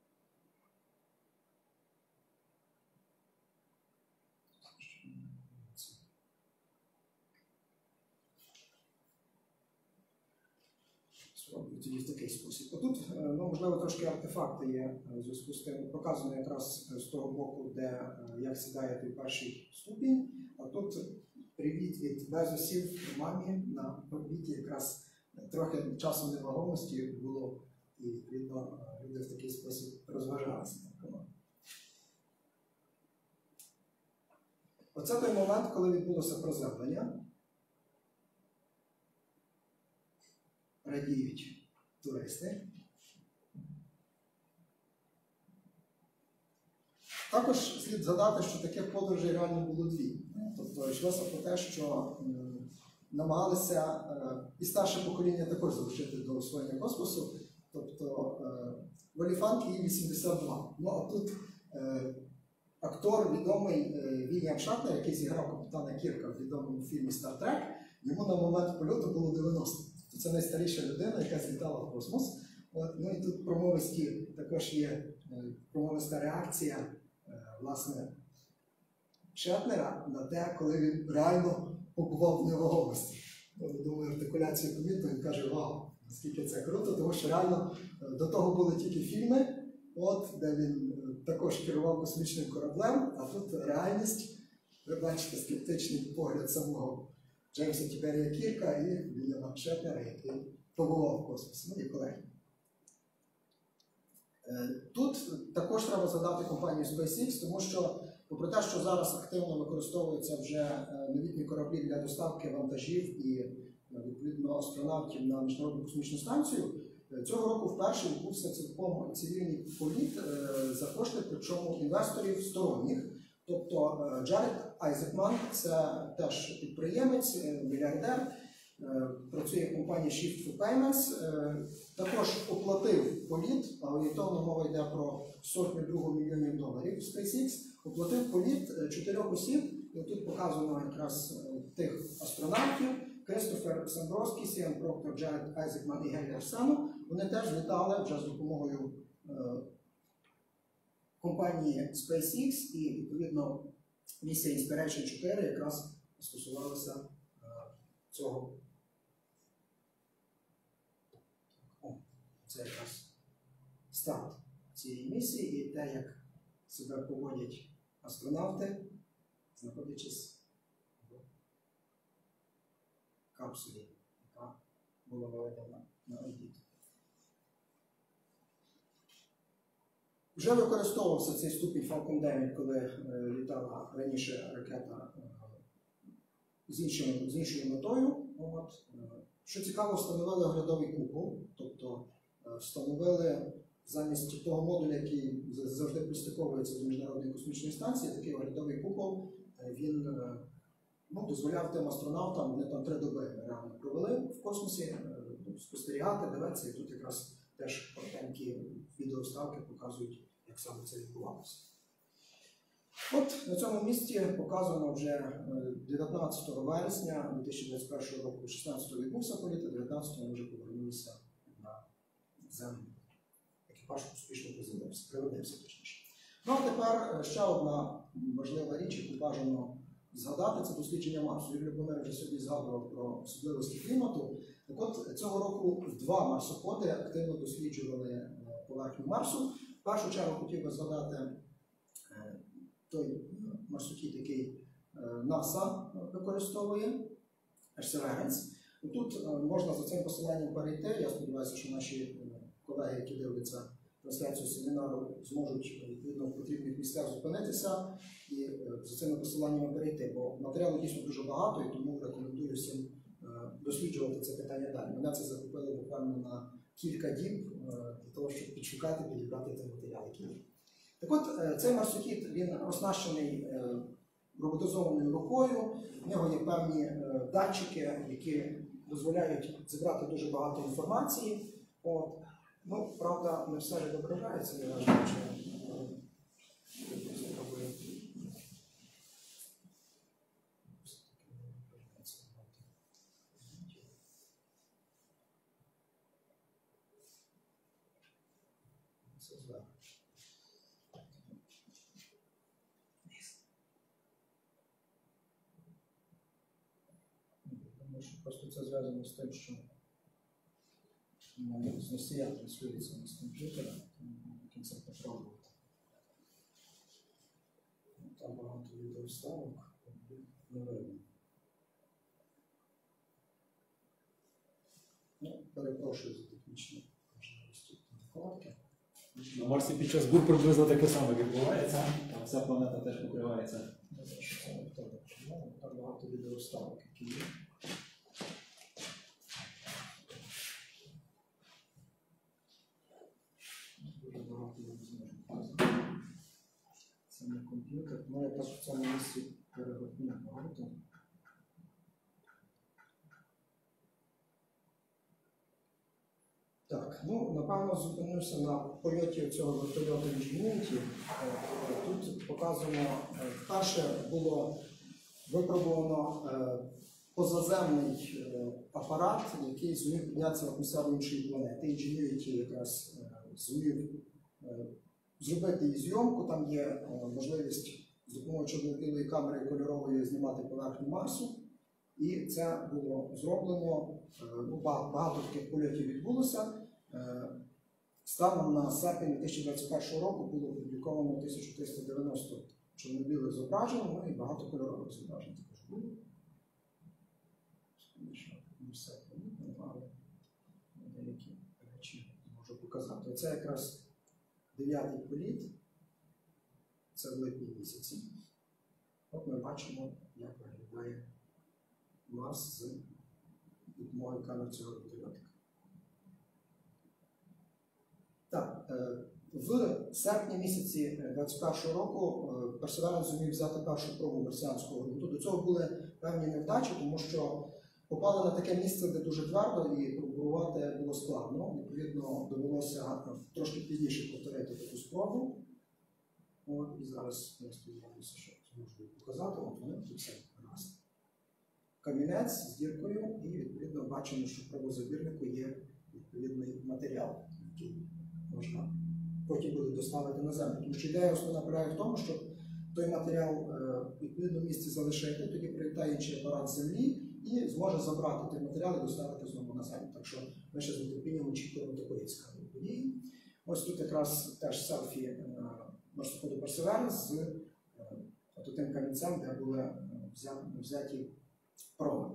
Тоді в такий спосіб. Отут, ну, можливо, трошки артефакти є в зв'язку з тим, показано якраз з того боку, де як сідає той перший ступінь, а тут привіт від Безосів мамі на орбіті, якраз трохи часу невагомості було, і, відповідно, люди в такий спосіб розважалися. Оце той момент, коли відбулося приземлення. Радіють туристи. Також слід згадати, що таких подорожей реально було дві. Тобто йшлося про те, що намагалися і старше покоління також залучити до освоєння космосу. Тобто Голі Фанк їй 82. Ну а тут актор відомий Вільям Шатнер, який зіграв капітана Кірка в відомому фільмі «Стар Трек», йому на момент польоту було 90. Це найстаріша людина, яка злітала в космос. От, ну і тут промовисті також є промовиста реакція, власне, Шетнера на те, коли він реально побував в невагомості. Думаю, артикуляцію помітно, він каже, вау, наскільки це круто, тому що реально до того були тільки фільми, от, де він також керував космічним кораблем, а тут реальність, ви бачите скептичний погляд самого Джеймса Тіберія Кірка і Вільяма Шетнера, який побував в космосі. Ну і колеги. Тут також треба згадати компанію SpaceX, тому що, попри те, що зараз активно використовуються вже новітні кораблі для доставки вантажів і, відповідно, астронавтів на Міжнародну космічну станцію, цього року вперше відбувся цілком цивільний політ за кошти, причому інвесторів сторонніх. Тобто Джаред Айзекман – це теж підприємець, мільярдер, працює в компанії Shift for Payments, також оплатив політ, а орієнтовно мова йде про $102 мільйонів SpaceX, оплатив політ 4 осіб, і тут показано якраз тих астронавтів, Кристофер Самбровський, Сіан Проктор, Джаред Айзекман і Гелі Арсену. Вони теж літали вже з допомогою компанії SpaceX, і, відповідно, місія Inspiration 4 якраз стосувалася цього. Це якраз старт цієї місії і те, як себе поводять астронавти, знаходячись в капсулі, яка була виведена на орбіту. Вже використовувався цей ступінь Falcon 9, коли літала раніше ракета з іншою метою. От. Що цікаво, встановили оглядовий купол, тобто встановили замість того модуля, який завжди пристиковується до Міжнародної космічної станції, такий оглядовий купол, він дозволяв тим астронавтам, вони там 3 доби реально провели в космосі, спостерігати, дивитися, і тут якраз теж коротенькі відеоставки показують, як саме це відбувалося. От на цьому місці показано вже 19 вересня 2021 року, 16-го відбувся політ, а 19-го ми вже повернулися на землю. Екіпаж успішно приземлився, точніше. Ну а тепер ще одна важлива річ, яку бажано згадати, це дослідження Марсу. Юрій Любомир вже сьогодні згадував про особливості клімату. Так от, цього року 2 марсоходи активно досліджували поверхню Марсу. В першу чергу хотів би згадати той марсохід, який НАСА використовує, Perseverance. Тут можна за цим посиланням перейти. Я сподіваюся, що наші колеги, які дивляться трансляцію семінару, зможуть відповідно в потрібних місцях зупинитися і за цими посиланнями перейти. Бо матеріалу дійсно дуже багато, і тому рекомендую всім досліджувати це питання далі. Мене це захопило буквально на кілька діб для того, щоб підшукати, підібрати ті матеріали, які є. Так от, цей марсохід, він оснащений роботизованою рукою, в нього є певні датчики, які дозволяють зібрати дуже багато інформації. От. Ну, правда, не все відображається, не важливо, чи це зверху. Просто це зв'язано з тим, що з носія транслюється з комп'ютера, тому до кінця попробувати. Там багато відеоставок, не видно. Ну, перепрошую за технічні можливості вкладки. На Марсі під час бур приблизно таке саме відбувається, а вся планета теж покривається. Не знаю, що це не хто. Там багато відеоставок, які є. Це не комп'ютер, ну я теж в цьому місці перегорну багато. Так, ну напевно зупинився на польоті цього вертольоту Ingenuity. Тут показано, вперше було випробовано позаземний апарат, який зумів піднятися в атмосферу іншої планети. Ingenuity якраз зумів зробити її зйомку. Там є можливість з допомогою чорно-білої камери кольорової знімати поверхню Марсу. І це було зроблено, багато таких польотів відбулося. Станом на серпень 2021 року було опубліковано 1390 чорно-білих зображень, ну і багато кольорових зображень також було. Не все помітно, але деякі речі можу показати. Оце якраз 9-й політ, це в липні місяці. От ми бачимо, як виглядає Марс з допомогою камер цього вертольотика. Так, в серпні місяці 2021 року Perseverance зумів взяти першу пробу марсіанського ґрунту. До цього були певні невдачі, тому що попали на таке місце, де дуже твердо, і пробувати було складно. Відповідно, довелося трошки пізніше повторити таку спробу. От, і зараз я сподіваюся, що зможу показати. От вони тут все гаразд. Камінець з діркою, і відповідно бачимо, що в пробозабірнику є відповідний матеріал, який можна потім буде доставити на землю. Тому що ідея основна полягає в тому, щоб той матеріал в відповідному місці залишити, тоді прилітає інший апарат з землі і зможе забрати той матеріал і доставити знову на землю. Так що ми ще з нетерпінням очікуємо такої цікавої події. Ось тут якраз теж селфі марсоходу Perseverance з тим камінцем, де були взяті проби.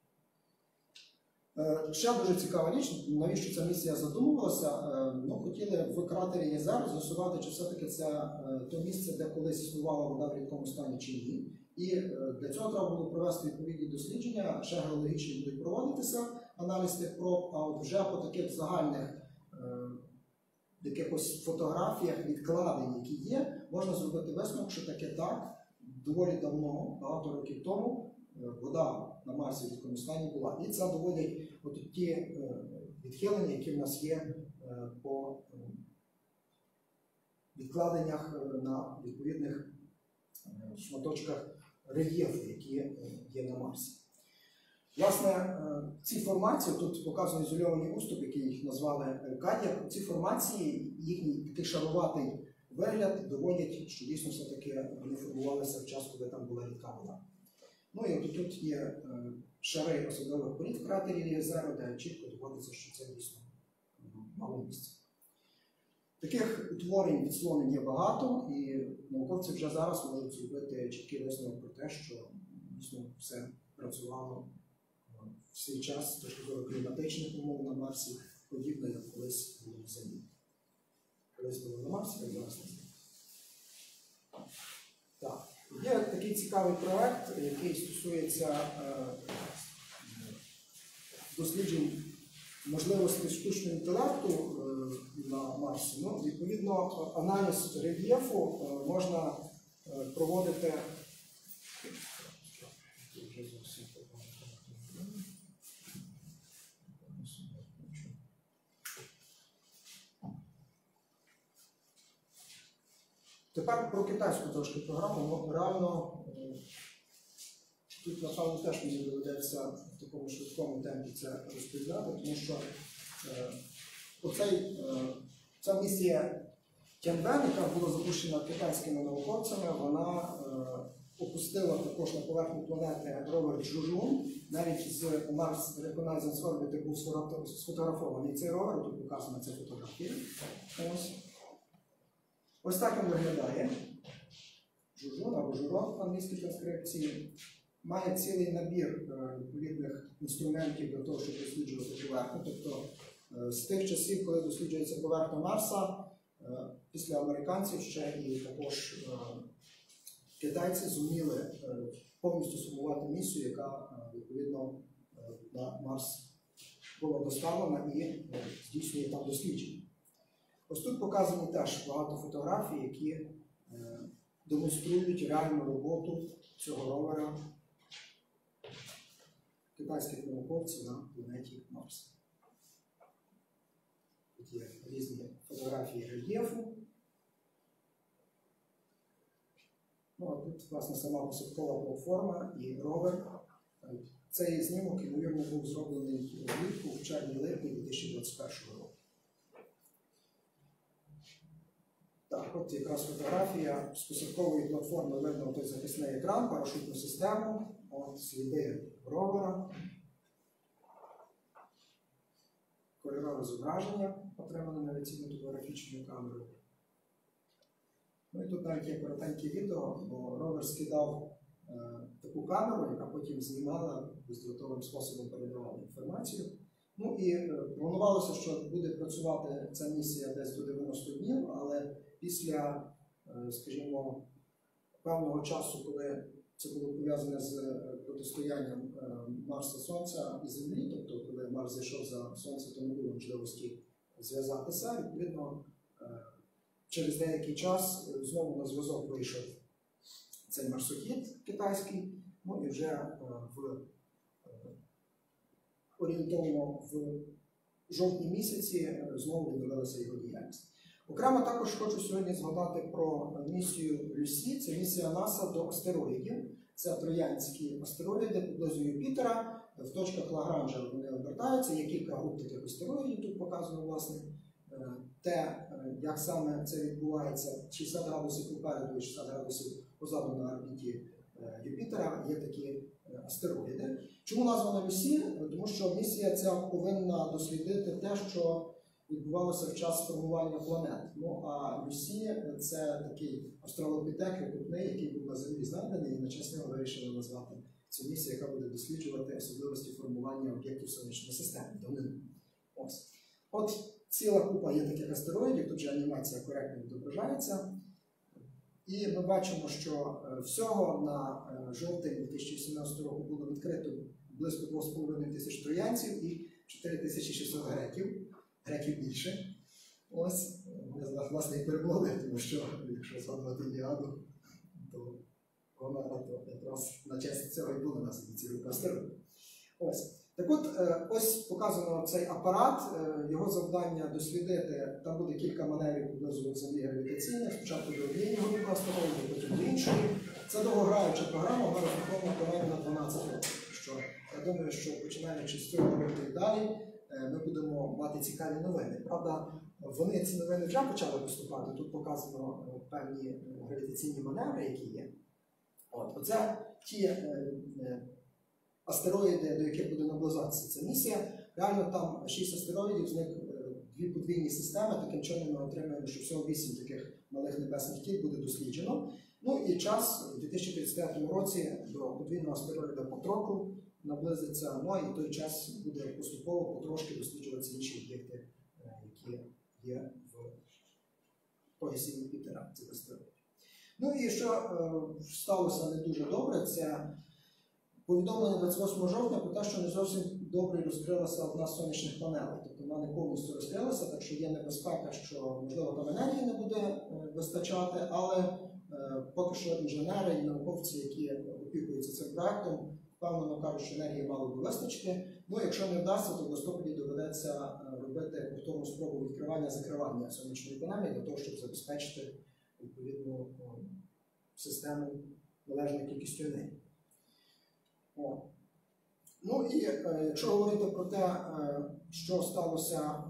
Ще дуже цікава річ, навіщо ця місія задумувалася. Хотіли в кратері Єзер з'ясувати, чи все-таки це то місце, де колись існувала вода в рідкому стані чи ні. І для цього треба було провести відповідні дослідження, ще геологічні будуть проводитися, аналіз тих проб, а от вже по таких загальних якихось фотографіях, відкладень, які є, можна зробити висновок, що таке так, доволі давно, багато років тому, вода на Марсі в рідкому стані була. І це доводять от ті відхилення, які в нас є по відкладеннях на відповідних шматочках рельєфу, які є на Марсі. Власне, ці формації, тут показано ізольований уступ, який їх назвали Кадяк, ці формації, їхній такий шаруватий вигляд доводять, що дійсно все-таки вони формувалися в час, коли там була рідка вода. Ну і от тут є шари особливих порід в кратері Єзера, де чітко доводиться, що це дійсно мало місце. Таких утворень відслонень є багато, і науковці вже зараз можуть зробити чіткий висновок про те, що дійсно все працювало в свій час з точки зору кліматичних умов на Марсі, подібно, як колись було на Землі. Колись було на Марсі, так зараз на Землі. Так. Є такий цікавий проект, який стосується досліджень можливостей штучного інтелекту на Марсі. Ну, відповідно, аналіз рельєфу можна проводити. Тепер про китайську трошки програму. Реально, тут, напевно, теж мені доведеться в такому швидкому темпі це розповідати, тому що ця місія Тяньвен, яка була запущена китайськими науковцями, вона опустила також на поверхню планети ровер Чжужун. Навіть з Mars Reconnaissance Orbiter був сфотографований цей ровер, тут показана ця фотографія. Ось так він виглядає. Жужун або журон в англійській транскрипції. Має цілий набір відповідних інструментів для того, щоб досліджувати поверхню. Тобто з тих часів, коли досліджується поверхня Марса, після американців ще і також китайці зуміли повністю сформувати місію, яка відповідно на Марс була доставлена і здійснює там дослідження. Ось тут показані теж багато фотографій, які демонструють реальну роботу цього ровера китайських науковців на планеті Марс. Тут є різні фотографії рельєфу. Ну, а тут, власне, сама посадкова платформа і ровер. Цей знімок, ймовірно, був зроблений влітку в червні-липні 2021 року. Так, от якраз фотографія з посадкової платформи видно той захисний екран, парашутну систему, от сліди ровера, кольорове зображення, отримане навіційну топографічною камерою. Ну і тут навіть є коротеньке відео, бо ровер скидав таку камеру, яка потім знімала бездротовим способом передавала інформацію. Ну і планувалося, що буде працювати ця місія десь до 90 днів, але після, скажімо, певного часу, коли це було пов'язане з протистоянням Марса, Сонця і Землі, тобто коли Марс зайшов за Сонце, то не було можливості зв'язатися, відповідно, через деякий час знову на зв'язок вийшов цей марсохід китайський, ну і вже орієнтовно в жовтні місяці знову відновилася його діяльність. Окремо також хочу сьогодні згадати про місію Люсі. Це місія НАСА до астероїдів. Це троянські астероїди поблизу Юпітера. В точках Лагранжа вони обертаються. Є кілька груп таких астероїдів, тут показано, власне, те, як саме це відбувається, 60 градусів попереду і 60 градусів позаду на орбіті Юпітера є такі астероїди. Чому названа Люсі? Тому що місія ця повинна дослідити те, що відбувалося в час формування планет. Ну а Люсі – це такий австралопітек викупний, який був на Землі знайдений, і на честь нього вирішили назвати цю місію, яка буде досліджувати особливості формування об'єктів сонячної системи. Ось. От ціла купа є таких астероїдів, тут же анімація коректно відображається. І ми бачимо, що всього на жовтень 2018 року було відкрито близько 2,5 тисяч троянців і 4600 греків більше. Ось, я власне і перемогли, тому що, якщо згадувати Іліаду, то вона якраз на честь цього і була названа ці астероїди. Ось. Так от, ось показано цей апарат, його завдання дослідити, там буде кілька маневрів поблизу Землі гравітаційних, спочатку до однієї групи астероїдів, потім до іншої. Це довгограюча програма, вона розрахована програму на 12 років. Що я думаю, що починаючи з цього року і далі, ми будемо мати цікаві новини. Правда, вони ці новини вже почали поступати, тут показано певні гравітаційні маневри, які є. Оце ті астероїди, до яких буде наближатися ця місія. Реально там 6 астероїдів, з них 2 подвійні системи, таким чином ми отримаємо, що всього 8 таких малих небесних тіл буде досліджено. Ну і час у 2035 році до подвійного астероїда Патрокл наблизиться, ну і той час буде поступово потрошки досліджуватися інші об'єкти, які є в поясі Юпітера, цих астероїдів. Ну і що сталося не дуже добре, це повідомлення 28 жовтня про те, що не зовсім добре розкрилася одна з сонячних панелей. Тобто вона не повністю розкрилася, так що є небезпека, що, можливо, там енергії не буде вистачати, але поки що інженери і науковці, які опікуються цим проектом, впевнено кажуть, що енергії мало би вистачити. Ну, якщо не вдасться, то в листопаді доведеться робити повторну спробу відкривання-закривання сонячної панелі для того, щоб забезпечити відповідну систему належною кількістю енергії. Ну і якщо говорити про те, що сталося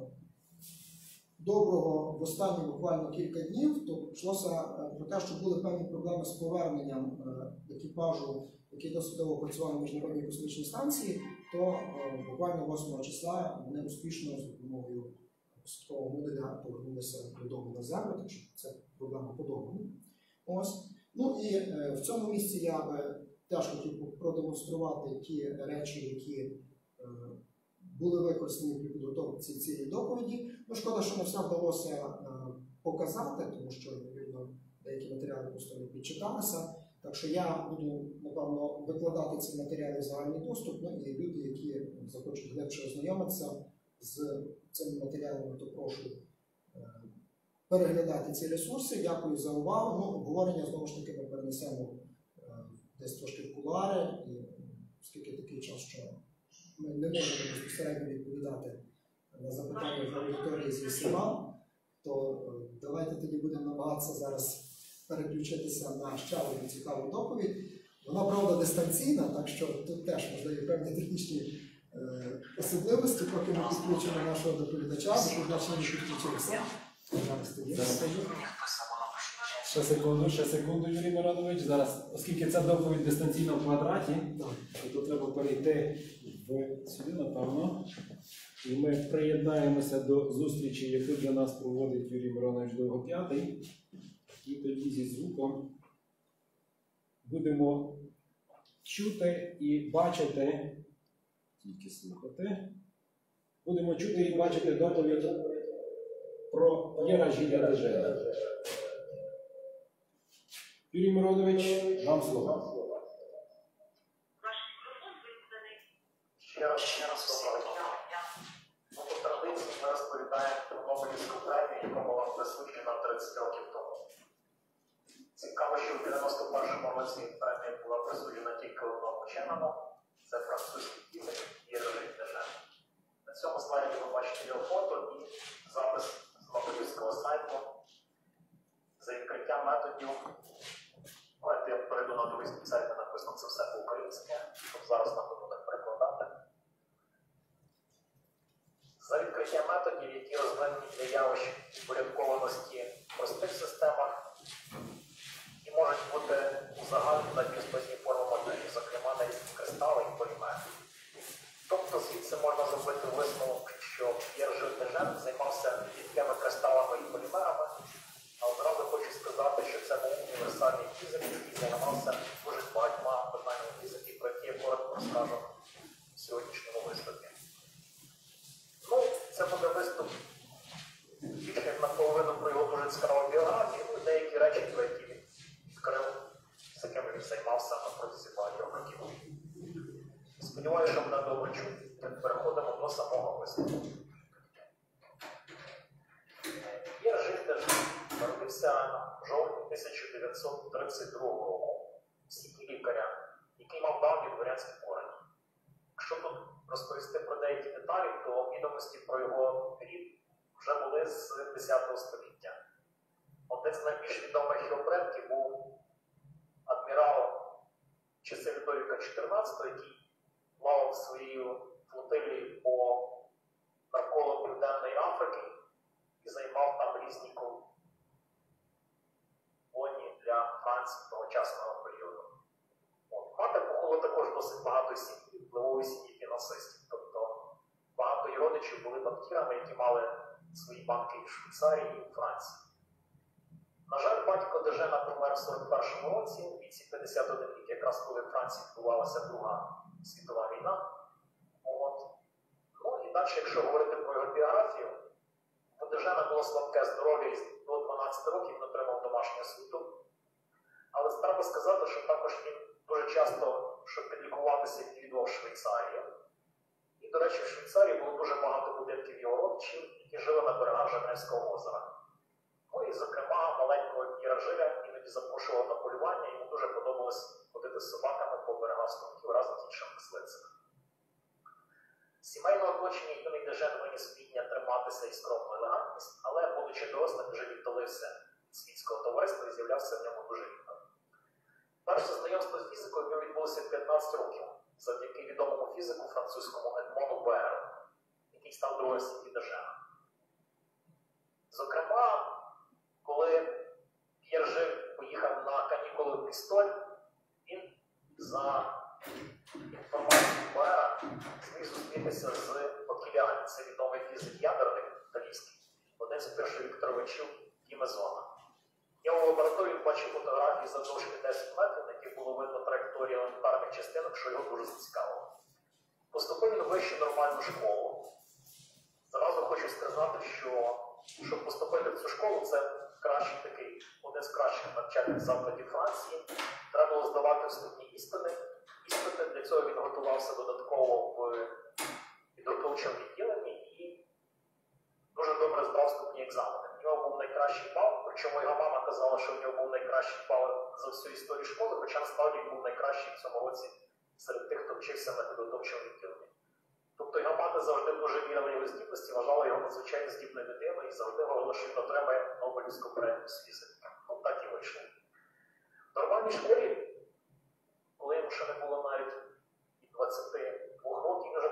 доброго в останні буквально кілька днів, то йшлося про те, що були певні проблеми з поверненням екіпажу, який досить довго працював на Міжнародній космічній станції, то буквально 8 числа вони успішно з допомогою посадкового модуля повернулися додому на Землю, так що це проблема подолана. Ось. Ну і в цьому місці я би теж хотів продемонструвати ті речі, які були використані при підготовці цієї доповіді. Ну, шкода, що не все вдалося показати, тому що, відповідно, деякі матеріали просто не підчиталися. Так що я буду, напевно, викладати ці матеріали в загальний доступ, ну і люди, які захочуть глибше ознайомитися з цими матеріалами, то прошу переглядати ці ресурси. Дякую за увагу. Ну, обговорення, знову ж таки, ми перенесемо десь трошки в кулуари, і оскільки такий час, що ми не можемо безпосередньо відповідати на запитання в аудиторії зі всіма, то давайте тоді будемо намагатися зараз переключитися на ще одну цікаву доповідь. Вона, правда, дистанційна, так що тут теж можливі певні технічні особливості, поки ми підключимо нашого доповідача, доповідач не підключився. Зараз тоді розкажу. Ще секунду, Юрій Миронович. Зараз, оскільки це доповідь дистанційно в квадраті, то треба перейти сюди, напевно. І ми приєднаємося до зустрічі, яку для нас проводить Юрій Миронович Довгоп'ятий. І тоді зі звуком будемо чути і бачити, тільки слухати, будемо чути і бачити доповідь про П'єра Жиля Дежена. Юрій Миронович, вам слово. Ще раз доброго дня. По традиції ми розповідаємо про Нобелівську премію, яка була присуджена 30 років тому. Цікаво, що в 91-му році премія була присуджена тільки одному вченому. Це французький фізик П'єр Жиль Дежен. На цьому слайді ви бачите його фото і запис з Нобелівського сайту за відкриття методів. Давайте я перейду на другий сайт, де написано це все по-українськи, щоб зараз нам буду так перекладати. За відкриття методів, які розвинені для явищ упорядкованості в простих системах і можуть бути узагальнені на півскладні форми моделі, зокрема на різні кристали і полімери. Тобто звідси можна зробити висновок, що П'єр Жиль Дежен займався рідкими кристалами і полімерами, а одразу хочу сказати, що це був універсальний фізик, який займався дуже багатьма питаннями фізики, про які я коротко розкажу в сьогоднішньому виступі. Ну, це буде виступ більше як наполовину про його дуже цікаву біографію, ну і деякі речі, про які він відкрив, з якими він займався на протязі багатьох років. Сподіваюся, що мене добре чути. Переходимо до самого виступу. П'єр Жиль Дежен народився в жовтні 1932 року в сім'ї лікаря, який мав давні дворянські корені. Якщо тут розповісти про деякі деталі, то відомості про його рід вже були з 10 століття. Один з найбільш відомих його предків був адмірал в часи Людовіка XIV, який плавав своєю флотилією навколо Південної Африки і займав там різні колонії для Франції тогочасного періоду. Мати походила також досить багато сім'ї, впливової сім'ї фінансистів. Тобто багато її родичів були банкірами, які мали свої банки і в Швейцарії, і у Франції. На жаль, батько Дежена помер в 41-му році, у віці 51 рік, якраз коли в Франції відбувалася Друга світова війна. Ну і далі, якщо говорити про його біографію, у Дежена було слабке здоров'я і до 12 років він отримав домашню освіту. Але треба сказати, що також він дуже часто, щоб підлікуватися, відвідував Швейцарію. І, до речі, в Швейцарії було дуже багато будинків його родичів, які жили на берегах Женевського озера. Ну і, зокрема, маленького П'єра Жиля іноді запрошував на полювання, йому дуже подобалось ходити з собаками по берегах ставків разом з іншими мисливцями. Сімейне оточення юний Дежен виніс вміння триматися і скромну елегантність, але, будучи дорослим, вже віддалився від світського товариства і з'являвся в ньому дуже рідко. Перше знайомство з фізикою в нього відбулося в 15 років, завдяки відомому фізику французькому Едмону Беру, який став другом сім'ї Дежена. Зокрема, коли П'єр Жиль поїхав на канікули в Брістоль, він за інформацією Бера зміг зустрітися з Окіліані, це відомий фізик-ядерник італійський, один з перших Вікторовичів Дімезона. Я у лабораторії бачив фотографії завдовжки 10 метрів, на яких було видно траєкторію елементарних частинок, що його дуже зацікавило. Поступив він в вищу нормальну школу. Зразу хочу сказати, що щоб поступити в цю школу, це один з кращих навчальних закладів Франції. Треба було здавати вступні іспити. Для цього він готувався додатково в підготовчому відділенні і дуже добре здав вступні екзамени. У нього був найкращий бал, причому його мама казала, що в нього був найкращий бал за всю історію школи, хоча насправді він був найкращий в цьому році серед тих, хто вчився на підготовчому відділенні. Тобто його мати завжди дуже вірила в його здібності, вважала його надзвичайно здібною дитиною і завжди говорила, що він отримає Нобелівську премію з фізики. Ну так і вийшло. В нормальній школі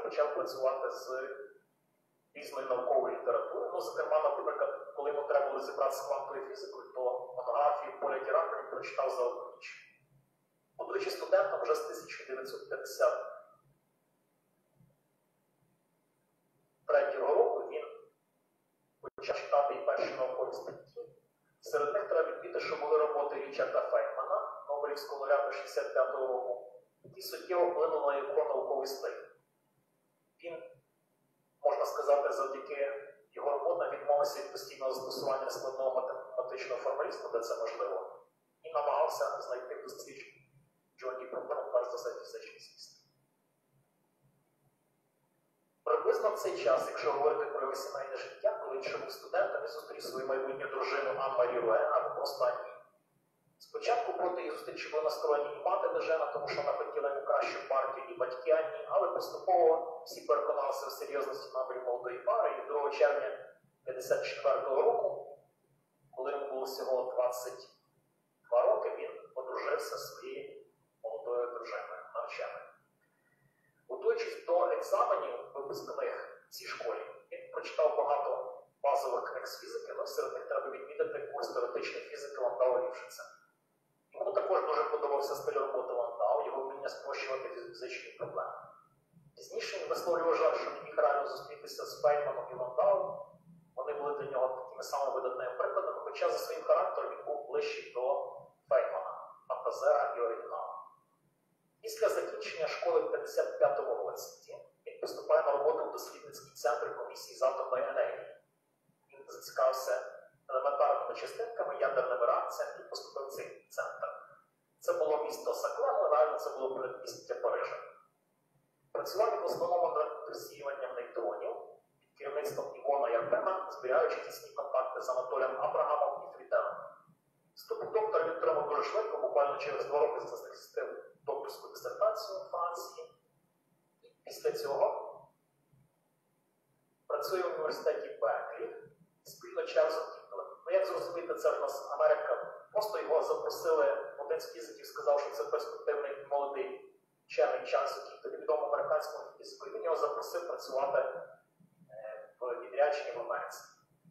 почав працювати з різною науковою літературою. Ну, зокрема, наприклад, коли йому треба було розібратися з квантовою фізикою, то монографію Поля Дірака він прочитав за одну ніч. Будучи студентом, вже з 1953 року він почав читати і перші наукові статті. Серед них треба відмітити, що були роботи Річарда Фейнмана, Нобелівського лауреата 65-го року, які суттєво вплинули на його науковий стиль. Він, можна сказати, завдяки його роботам відмовився від постійного застосування складного математичного формалізму, де це можливо, і намагався знайти в досліджуванні проблем перш за все фізичний зміст. Приблизно в цей час, якщо говорити про його сімейне життя, коли він ще був студентом, він зустрів свою майбутню дружину Ан-Марі Руе, або просто Анні. Спочатку проти їх зустрічі були настроєні і мати Дежена, тому що вона хотіла йому кращу партію, і батьки Анні, але поступово всі переконалися в серйозності намірів молодої пари, і 2 червня 1954 року, коли йому було всього 22 роки, він одружився зі своєю молодою дружиною, навченою. Готуючись до екзаменів випускних в цій школі, він прочитав багато базових книг з фізики, але серед них треба відмітити курс теоретичної фізики Ландау Лівшица. Йому також дуже подобався стиль роботи Ландау, його вміння спрощувати фізичні проблеми. Пізніше він висловлював жаль, що не міг реально зустрітися з Фейнманом і Ландау. Вони були для нього такими самими видатними прикладами, хоча за своїм характером він був ближчий до Фейнмана, фантазера і оригінала. Після закінчення школи в 55-му році він поступає на роботу в дослідницький центр комісії з атомної енергії. Він зацікавився елементарними частинками, ядерними реакціями і поступив в цей центр. Це було місто Сакле, але реально це було передмістя Парижа. Працював він в основному над розсіюванням нейтронів під керівництвом Івона Ярпена, зберігаючи тісні контакти з Анатолієм Абрагамом і Фріделем. Ступінь доктора він отримав дуже швидко, буквально через 2 роки захистив докторську дисертацію у Франції. І після цього працює в університеті Берклі спільно з Чарльзом Кіплером. Ну, як зрозуміти, це в нас Америка. Просто його запросили, один з фізиків сказав, що це перспективний молодий вчений Чарльз Кіплер, відомий американському фізику, і він його запросив працювати в відрядженні в Америці.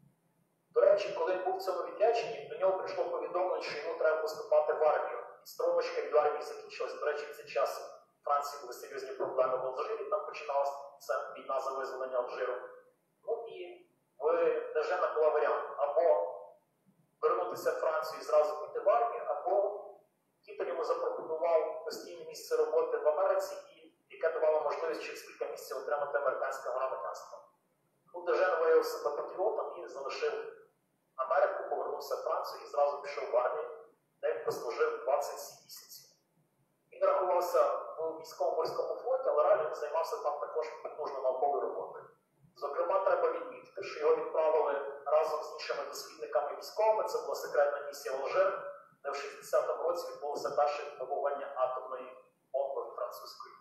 До речі, коли він був в цьому відрядженні, до нього прийшло повідомлення, що йому треба поступати в армію. Відстрочка від армії закінчилась. До речі, в цей час в Франції були серйозні проблеми в Алжирі, там починалася ця війна за визволення Алжиру. Ну і в Дежена була варіант або вернутися в Францію і зразу піти в армію, або Кіпер йому запропонував постійне місце роботи в Америці, і яке давало можливість через кілька місяців отримати американське громадянство. Ну, Дежен виявив себе патріотом і залишив Америку, повернувся в Францію і зразу пішов в армію, де він прослужив 27 місяців. Він рахувався в військово-морському флоті, але реально він займався там також потужною науковою роботою. Зокрема, треба відмітити, що його відправили разом з іншими дослідниками військовими, це була секретна місія в Алжир, де в 60-му році відбулося перше випробування атомної бомби французької.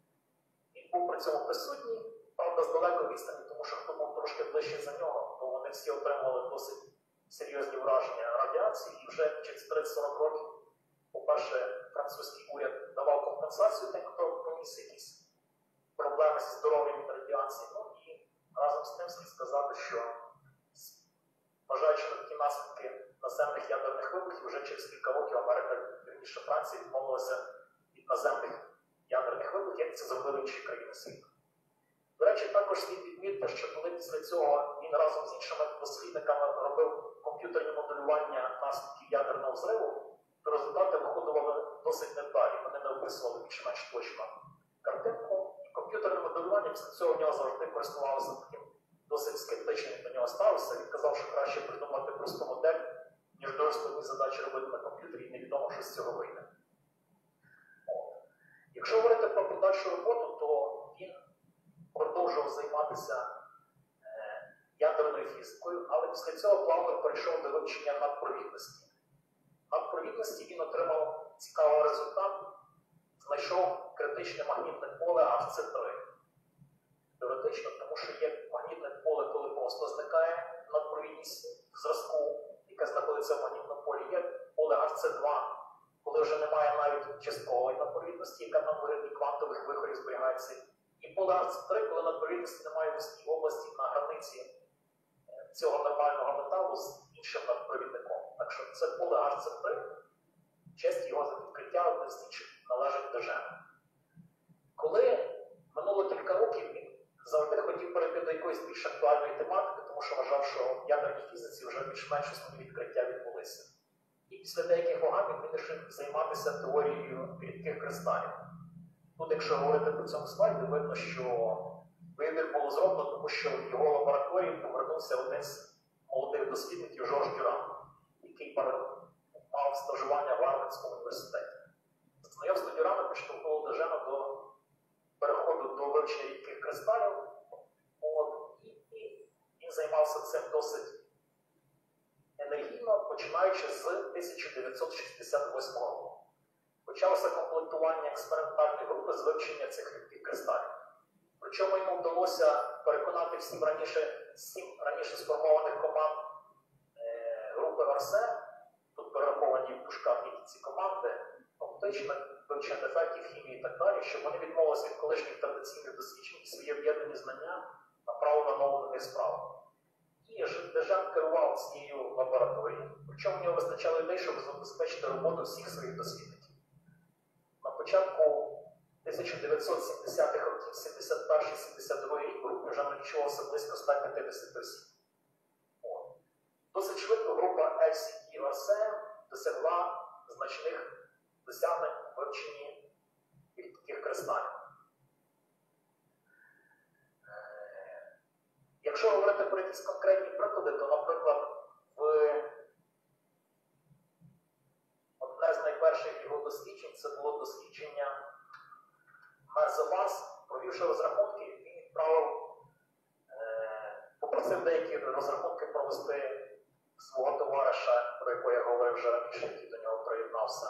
Він був при цьому присутній, правда, з далекої відстані, тому що хто був трошки ближче за нього, то вони всі отримали досить серйозні враження радіації, і вже через 30-40 років, по-перше, французький уряд давав компенсацію тим, хто поніс якісь проблеми зі здоров'ям від радіації. Ну і разом з тим слід сказати, що вважаючи на такі наслідки наземних ядерних вибухів, вже через кілька років Америка, вірніше Франція, відмовилася від наземних ядерних вибухів, як це зробили інші країни світу. До речі, також слід відмітити, що коли після цього він разом з іншими дослідниками робив комп'ютерні моделювання наслідків ядерного взриву, то результати виходили досить невдалі, вони не описували більш-менш точно картинку. І комп'ютерне моделювання після цього в нього завжди користувалося таким досить скептичним до нього ставився. Він казав, що краще придумати просту модель, ніж дуже складні задачі робити на комп'ютері, і невідомо, що з цього вийде. Якщо говорити про подальшу роботу, то він продовжував займатися ядерною фізикою, але після цього плавно перейшов до вивчення надпровідності. Надпровідності він отримав цікавий результат, знайшов критичне магнітне поле АФЦ3. Теоретично, тому що є магнітне поле, коли просто зникає надпровідність в зразку, яка знаходиться в магнітному полі, є поле АФЦ2, коли вже немає навіть часткової надпровідності, яка там в вигляді квантових вихорів зберігається. І поле Арц-3, коли на поверхності немає в вузькій області на границі цього нормального металу з іншим надпровідником. Так що це поле Арц-3, честь його за відкриття одне з інших належить Дежену. Коли минуло кілька років, він завжди хотів перейти до якоїсь більш актуальної тематики, тому що вважав, що в ядерній фізиці вже більш-менш основні відкриття відбулися. І після деяких вагань він вирішив займатися теорією рідких кристалів. Тут, якщо говорити по цьому слайді, видно, що вибір було зроблено, тому що в його лабораторії повернувся один з молодих дослідників Жорж Дюран, який мав стажування в Гарвардському університеті. Знайомство Дюрана підштовхнуло Дежена до переходу до вивчення рідких кристалів. І він займався цим досить енергійно, починаючи з 1968 року. Почалося комплектування експериментальної групи з вивчення цих рідких кристалів. Причому йому вдалося переконати сім раніше сформованих команд групи Арсе, тут перераховані в пушках які ці команди, оптичне, вивчення дефектів, хімії і так далі, щоб вони відмовилися від колишніх традиційних досліджень і свої об'єднані знання направили на нову на них справу. І Дежен керував цією лабораторією, причому в нього вистачало ідей, щоб забезпечити роботу всіх своїх дослідників. На початку 1970-х років, 71-72 рік, групі вже налічувалося близько 150 осіб. Досить швидко група LCD-RSM досягла значних досягнень у вивченні рідких кристалів. Якщо говорити про якісь конкретні приклади, то, наприклад, одне з найперших його досліджень це було дослідження Мерзовас. Провівши розрахунки, він відправив, попросив деякі розрахунки провести свого товариша, про якого я говорив вже раніше, який до нього приєднався,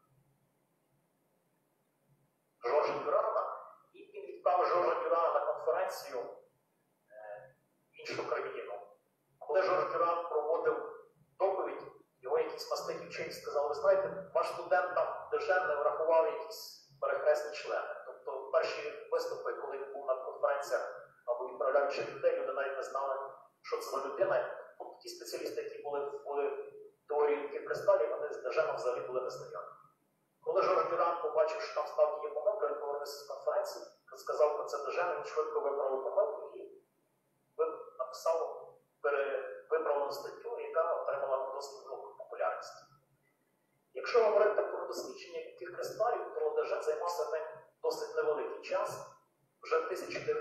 Жоржа Дюрана, і він відправив Жоржа Дюрана на конференцію в іншу країну. Коли Жорж Дюран проводив доповідь, його якісь маститі вчені сказали: ви знаєте, ваш студент там Дежен не врахував якісь перехресні члени. Тобто перші виступи, коли він був на конференціях або відправляючи людей, люди навіть не знали, що це за людина. Ті спеціалісти, які були в теорії рідких кристалів, вони з Деженом взагалі були незнайомі. Коли Жорж Дюран побачив, що там справді є помилка, він повернувся з конференції, сказав про це Дежену, він швидко виправив помилку і написав виправлену статтю, яка отримала досить велику популярність. Якщо говорити про дослідження рідких кристалів, то Дежен займався ним досить невеликий час. Вже в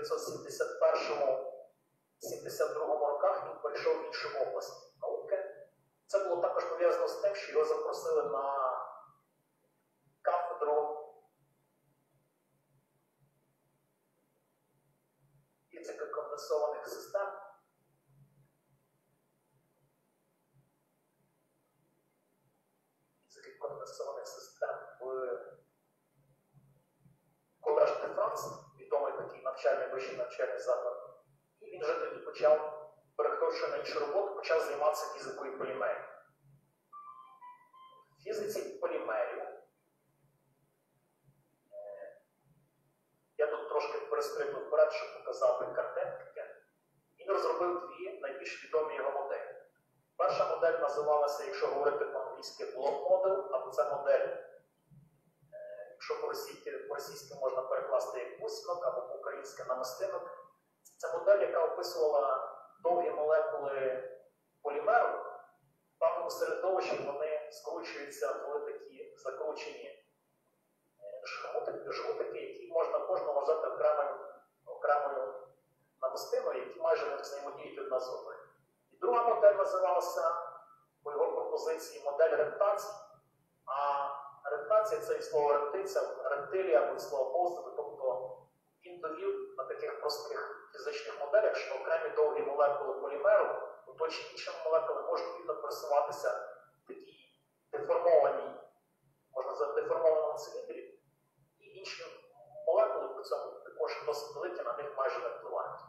1971-72 роках він перейшов в іншу область науки. Це було також пов'язано з тим, що його запросили на кафедру фізики конденсованих систем. Фізики конденсованих систем в Колеж де Франс, відомий такий вищий навчальний заклад. І він вже тоді почав, переходивши на іншу роботу, почав займатися фізикою полімерів. В фізиці полімерів я тут трошки перестрибну вперед, щоб показати картинки. Він розробив дві найбільш відомі його моделі. Перша модель називалася, якщо говорити по-англійськи, блок модель, або це модель, якщо по-російськи можна перекласти як бусинок, або по-українськи намистинок. Це модель, яка описувала довгі молекули полімеру. В певному середовищі вони скручуються в такі закручені жгутики, які можна кожного вважати окремою намистиною, які майже не взаємодіють одна з одною. І друга модель називалася, по його пропозиції, модель рептацій. А рептація – це і слово рептилія або і слово повзати, тобто він довів на таких простих фізичних моделях, що окремі довгі молекули полімеру, оточені іншими молекулами, можуть вільно пересуватися в такій деформованій, можна сказати, деформованому циліндрі, і інші молекули при цьому також досить великі, на них майже не впливають.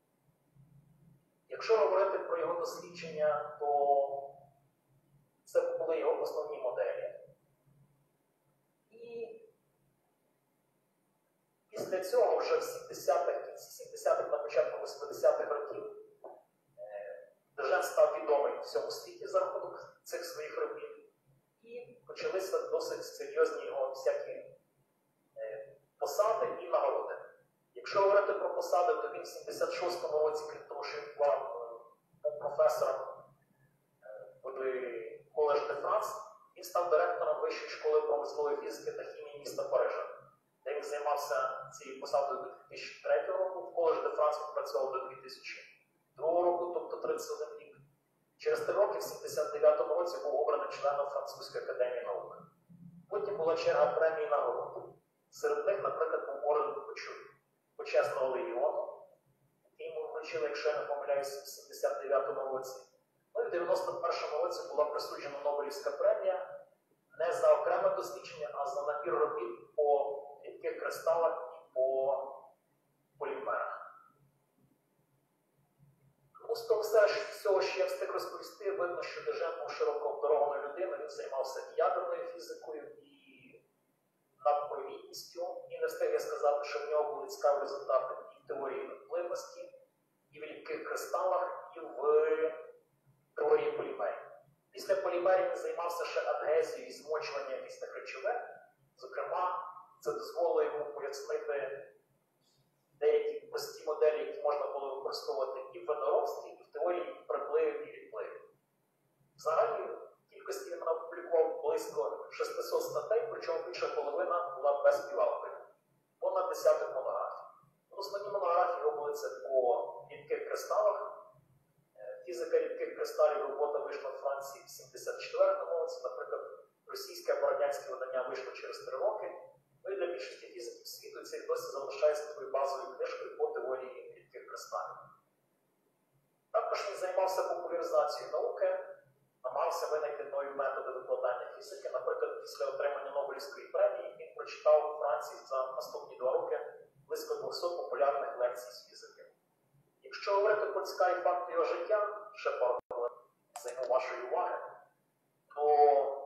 Якщо говорити про його дослідження, то це були його основні моделі. І Після цього вже в 70-х, кінці 70-х, на початку 80-х років Дежен став відомий в всьому світі за рахунок цих своїх робіт. І почалися досить серйозні його всякі посади і нагороди. Якщо говорити про посади, то він в 76-му році, крім того, що він був професором в Коледж де Франс, він став директором Вищої школи промислової фізики та хімії міста Парижа, де він займався цією посадою до 2003 року. В Коледж де Франс він працював до 2002 року, тобто 31 рік. Через 3 роки, в 79-му році, був обраний членом Французької академії наук. Потім була черга премій нагород. Серед них, наприклад, був орден Почесного легіону, який йому вручили, якщо я не помиляюсь, в 79-му році. Ну і в 91-му році була присуджена Нобелівська премія не за окреме дослідження, а за набір робіт по рідких кристалах і по полімерах. Ну, з того всього, що я встиг розповісти, видно, що Дежен був широко обдарованою людиною, він займався і ядерною фізикою, і надпровідністю, і не встиг я сказати, що в нього були цікаві результати і в теорії надпливності, і в рідких кристалах, і в теорії полімерів. Після полімерів він займався ще адгезією і змочуванням різних речовин. Зокрема, це дозволило йому пояснити деякі прості моделі, які можна було використовувати і в виноробстві, і в теорії припливів і відпливів. Взагалі, в кількості він опублікував близько 600 статей, причому більша половина була безспівалкою. Понад десяток монографій. Основні монографії його були це по рідких кристалах. Фізика рідких кристалів робота вийшла в Франції в 74-му році, наприклад, російське або радянське видання вийшло через 3 роки. Ну і для більшості фізиків світу це досі залишається такою базовою книжкою по теорії рідких кристалів. Також він займався популяризацією науки, намагався винайти нові методи викладання фізики. Наприклад, після отримання Нобелівської премії він прочитав у Франції за наступні 2 роки близько 200 популярних лекцій з фізики. Якщо говорити про цікаві факти його життя, ще пару хвилин займу вашої уваги, то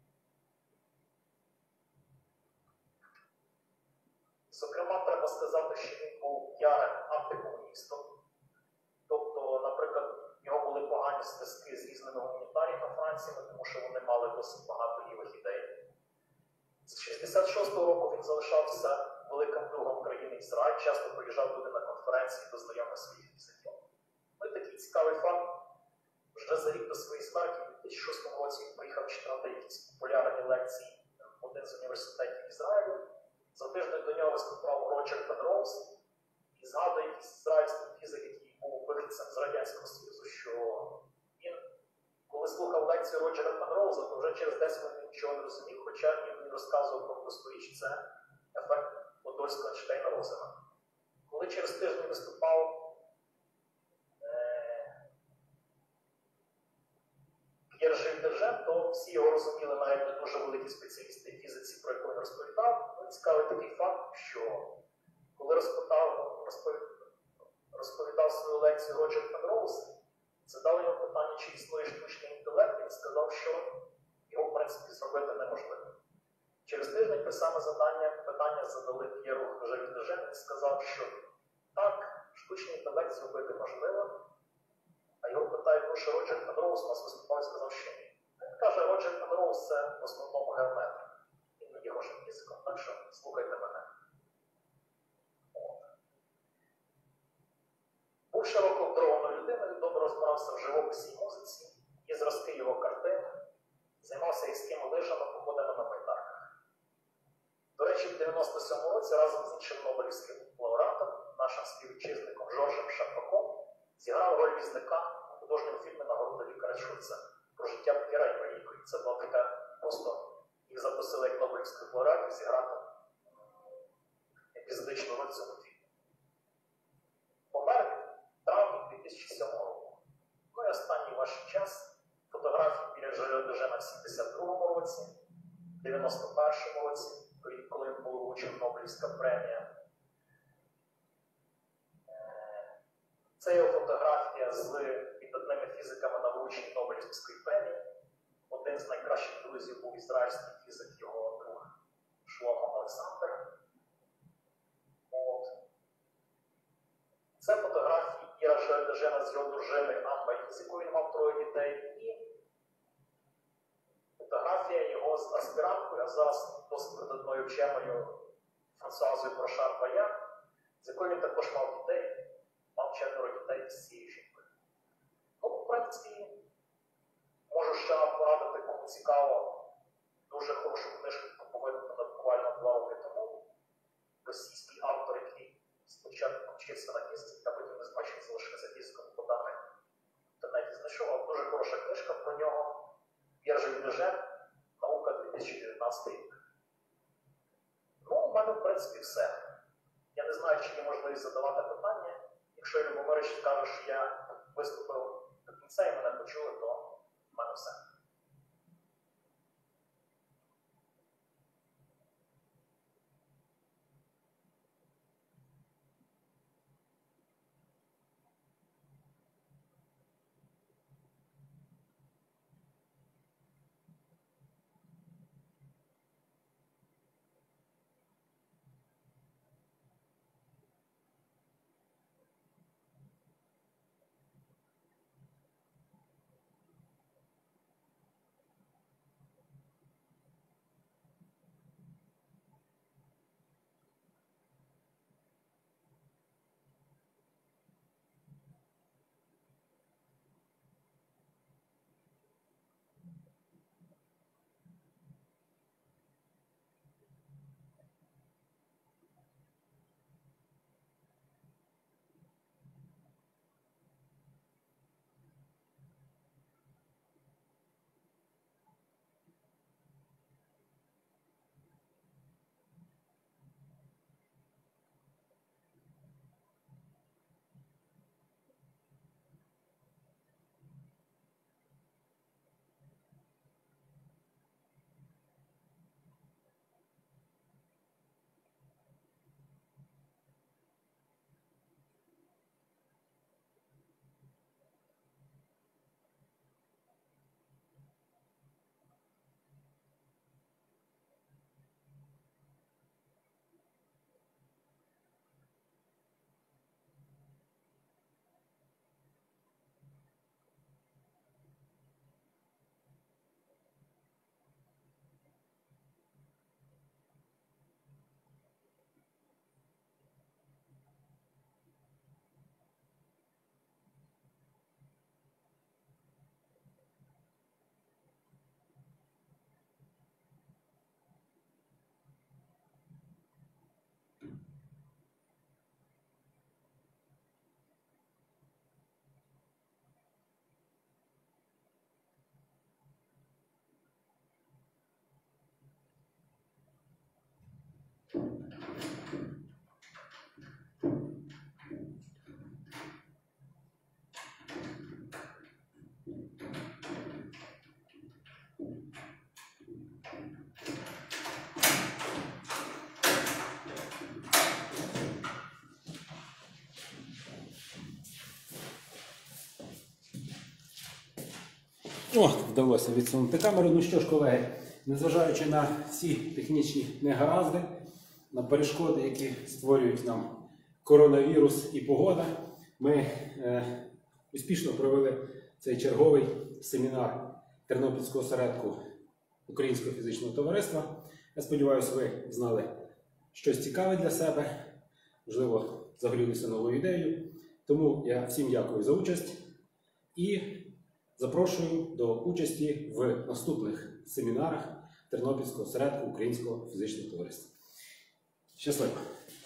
зокрема, треба сказати, що він був ярим антикомуністом. Тобто, наприклад, в нього були погані зв'язки з різними гуманітаріями Франції, тому що вони мали досить багато лівих ідей. З 66-го року він залишався великим другом країни Ізраїль, часто приїжджав туди на конференції до знайомих своїх фізиків. Ну і такий цікавий факт. Вже за рік до своєї смерті, у 2006 році, він приїхав читати якісь популярні лекції в один з університетів Ізраїлю. За тиждень до нього виступав Роджер Пенроуз і згадує якийсь ізраїльський фізик, який був вихідцем з Радянського Союзу, що він, коли слухав лекцію Роджера Пенроуза, то вже через 10 хвилин нічого не розумів, хоча він розказував про просту річ, це ефект Подольського Ейнштейна-Розена. Коли через тиждень виступав П'єр Дежен, то всі його розуміли, навіть не дуже великі спеціалісти в фізиці, про яку він розповідав. Ну, цікавий такий факт, що коли розповідав свою лекцію Роджер Пенроуз, задав йому питання, чи існує штучний інтелект, він сказав, що його, в принципі, зробити неможливо. Через тиждень те саме питання задали П'єру Дежену, він сказав, що так, штучний інтелект зробити можливо, а його питають, ну що Роджер Пенроуз у нас виступав і сказав, що ні. Він каже, Роджер Пенроуз це в основному геометр. Він не є хорошим фізиком, так що слухайте мене. Був широко обдарованою людиною, добре розбирався в живописі і музиці, є зразки його картин, займався гірськими лижами, походами на байдарках. До речі, в 97-му році разом з іншим Нобелівським лауреатом, нашим співвітчизником Жоржем Шапаком, зіграв роль візника у художньому фільмі «Нагорода лікаря Шульца» про життя П'єра і Марійки. Це була така просто, їх запросили як Нобелівських лауреатів зіграти епізодичну роль в цьому фільмі. Помер в травні 2007 року. Ну і останній ваш час. Фотографії біля Дежена в 72-му році, в 91-му році, коли він був вручена Нобелівська премія. Це його фотографія з відданими фізиками на врученні Нобелівської премії. Один з найкращих друзів був ізраїльський фізик, його друг Шломо Олександр. з якою він мав 3 дітей, і фотографія його з аспіранткою, а зараз досить видатною вченою Франсуазою Брошар-Баян, з якою він також мав дітей, мав 4 дітей з цією жінкою. Ну, в принципі, можу ще вам порадити, кому цікаво, дуже хорошу книжку, яку видано буквально 2 роки тому. Російський автор, який спочатку вчився на фізиці, а потім не значить залишився фізиком, бо дані в інтернеті знайшов, але дуже хороша книжка про нього. Єржик Лежен, наука 2019 рік. Ну, у мене, в принципі, все. Я не знаю, чи є можливість задавати питання. Якщо Любомирич скаже, що я виступив до кінця і мене почули, то в мене все. О, вдалося відсунути камеру. Ну що ж, колеги, незважаючи на всі технічні негаразди, на перешкоди, які створюють нам коронавірус і погода, ми успішно провели цей черговий семінар Тернопільського осередку Українського фізичного товариства. Я сподіваюся, ви знали щось цікаве для себе, можливо, загорілися новою ідеєю. Тому я всім дякую за участь і запрошую до участі в наступних семінарах Тернопільського осередку Українського фізичного товариства. Щасливо!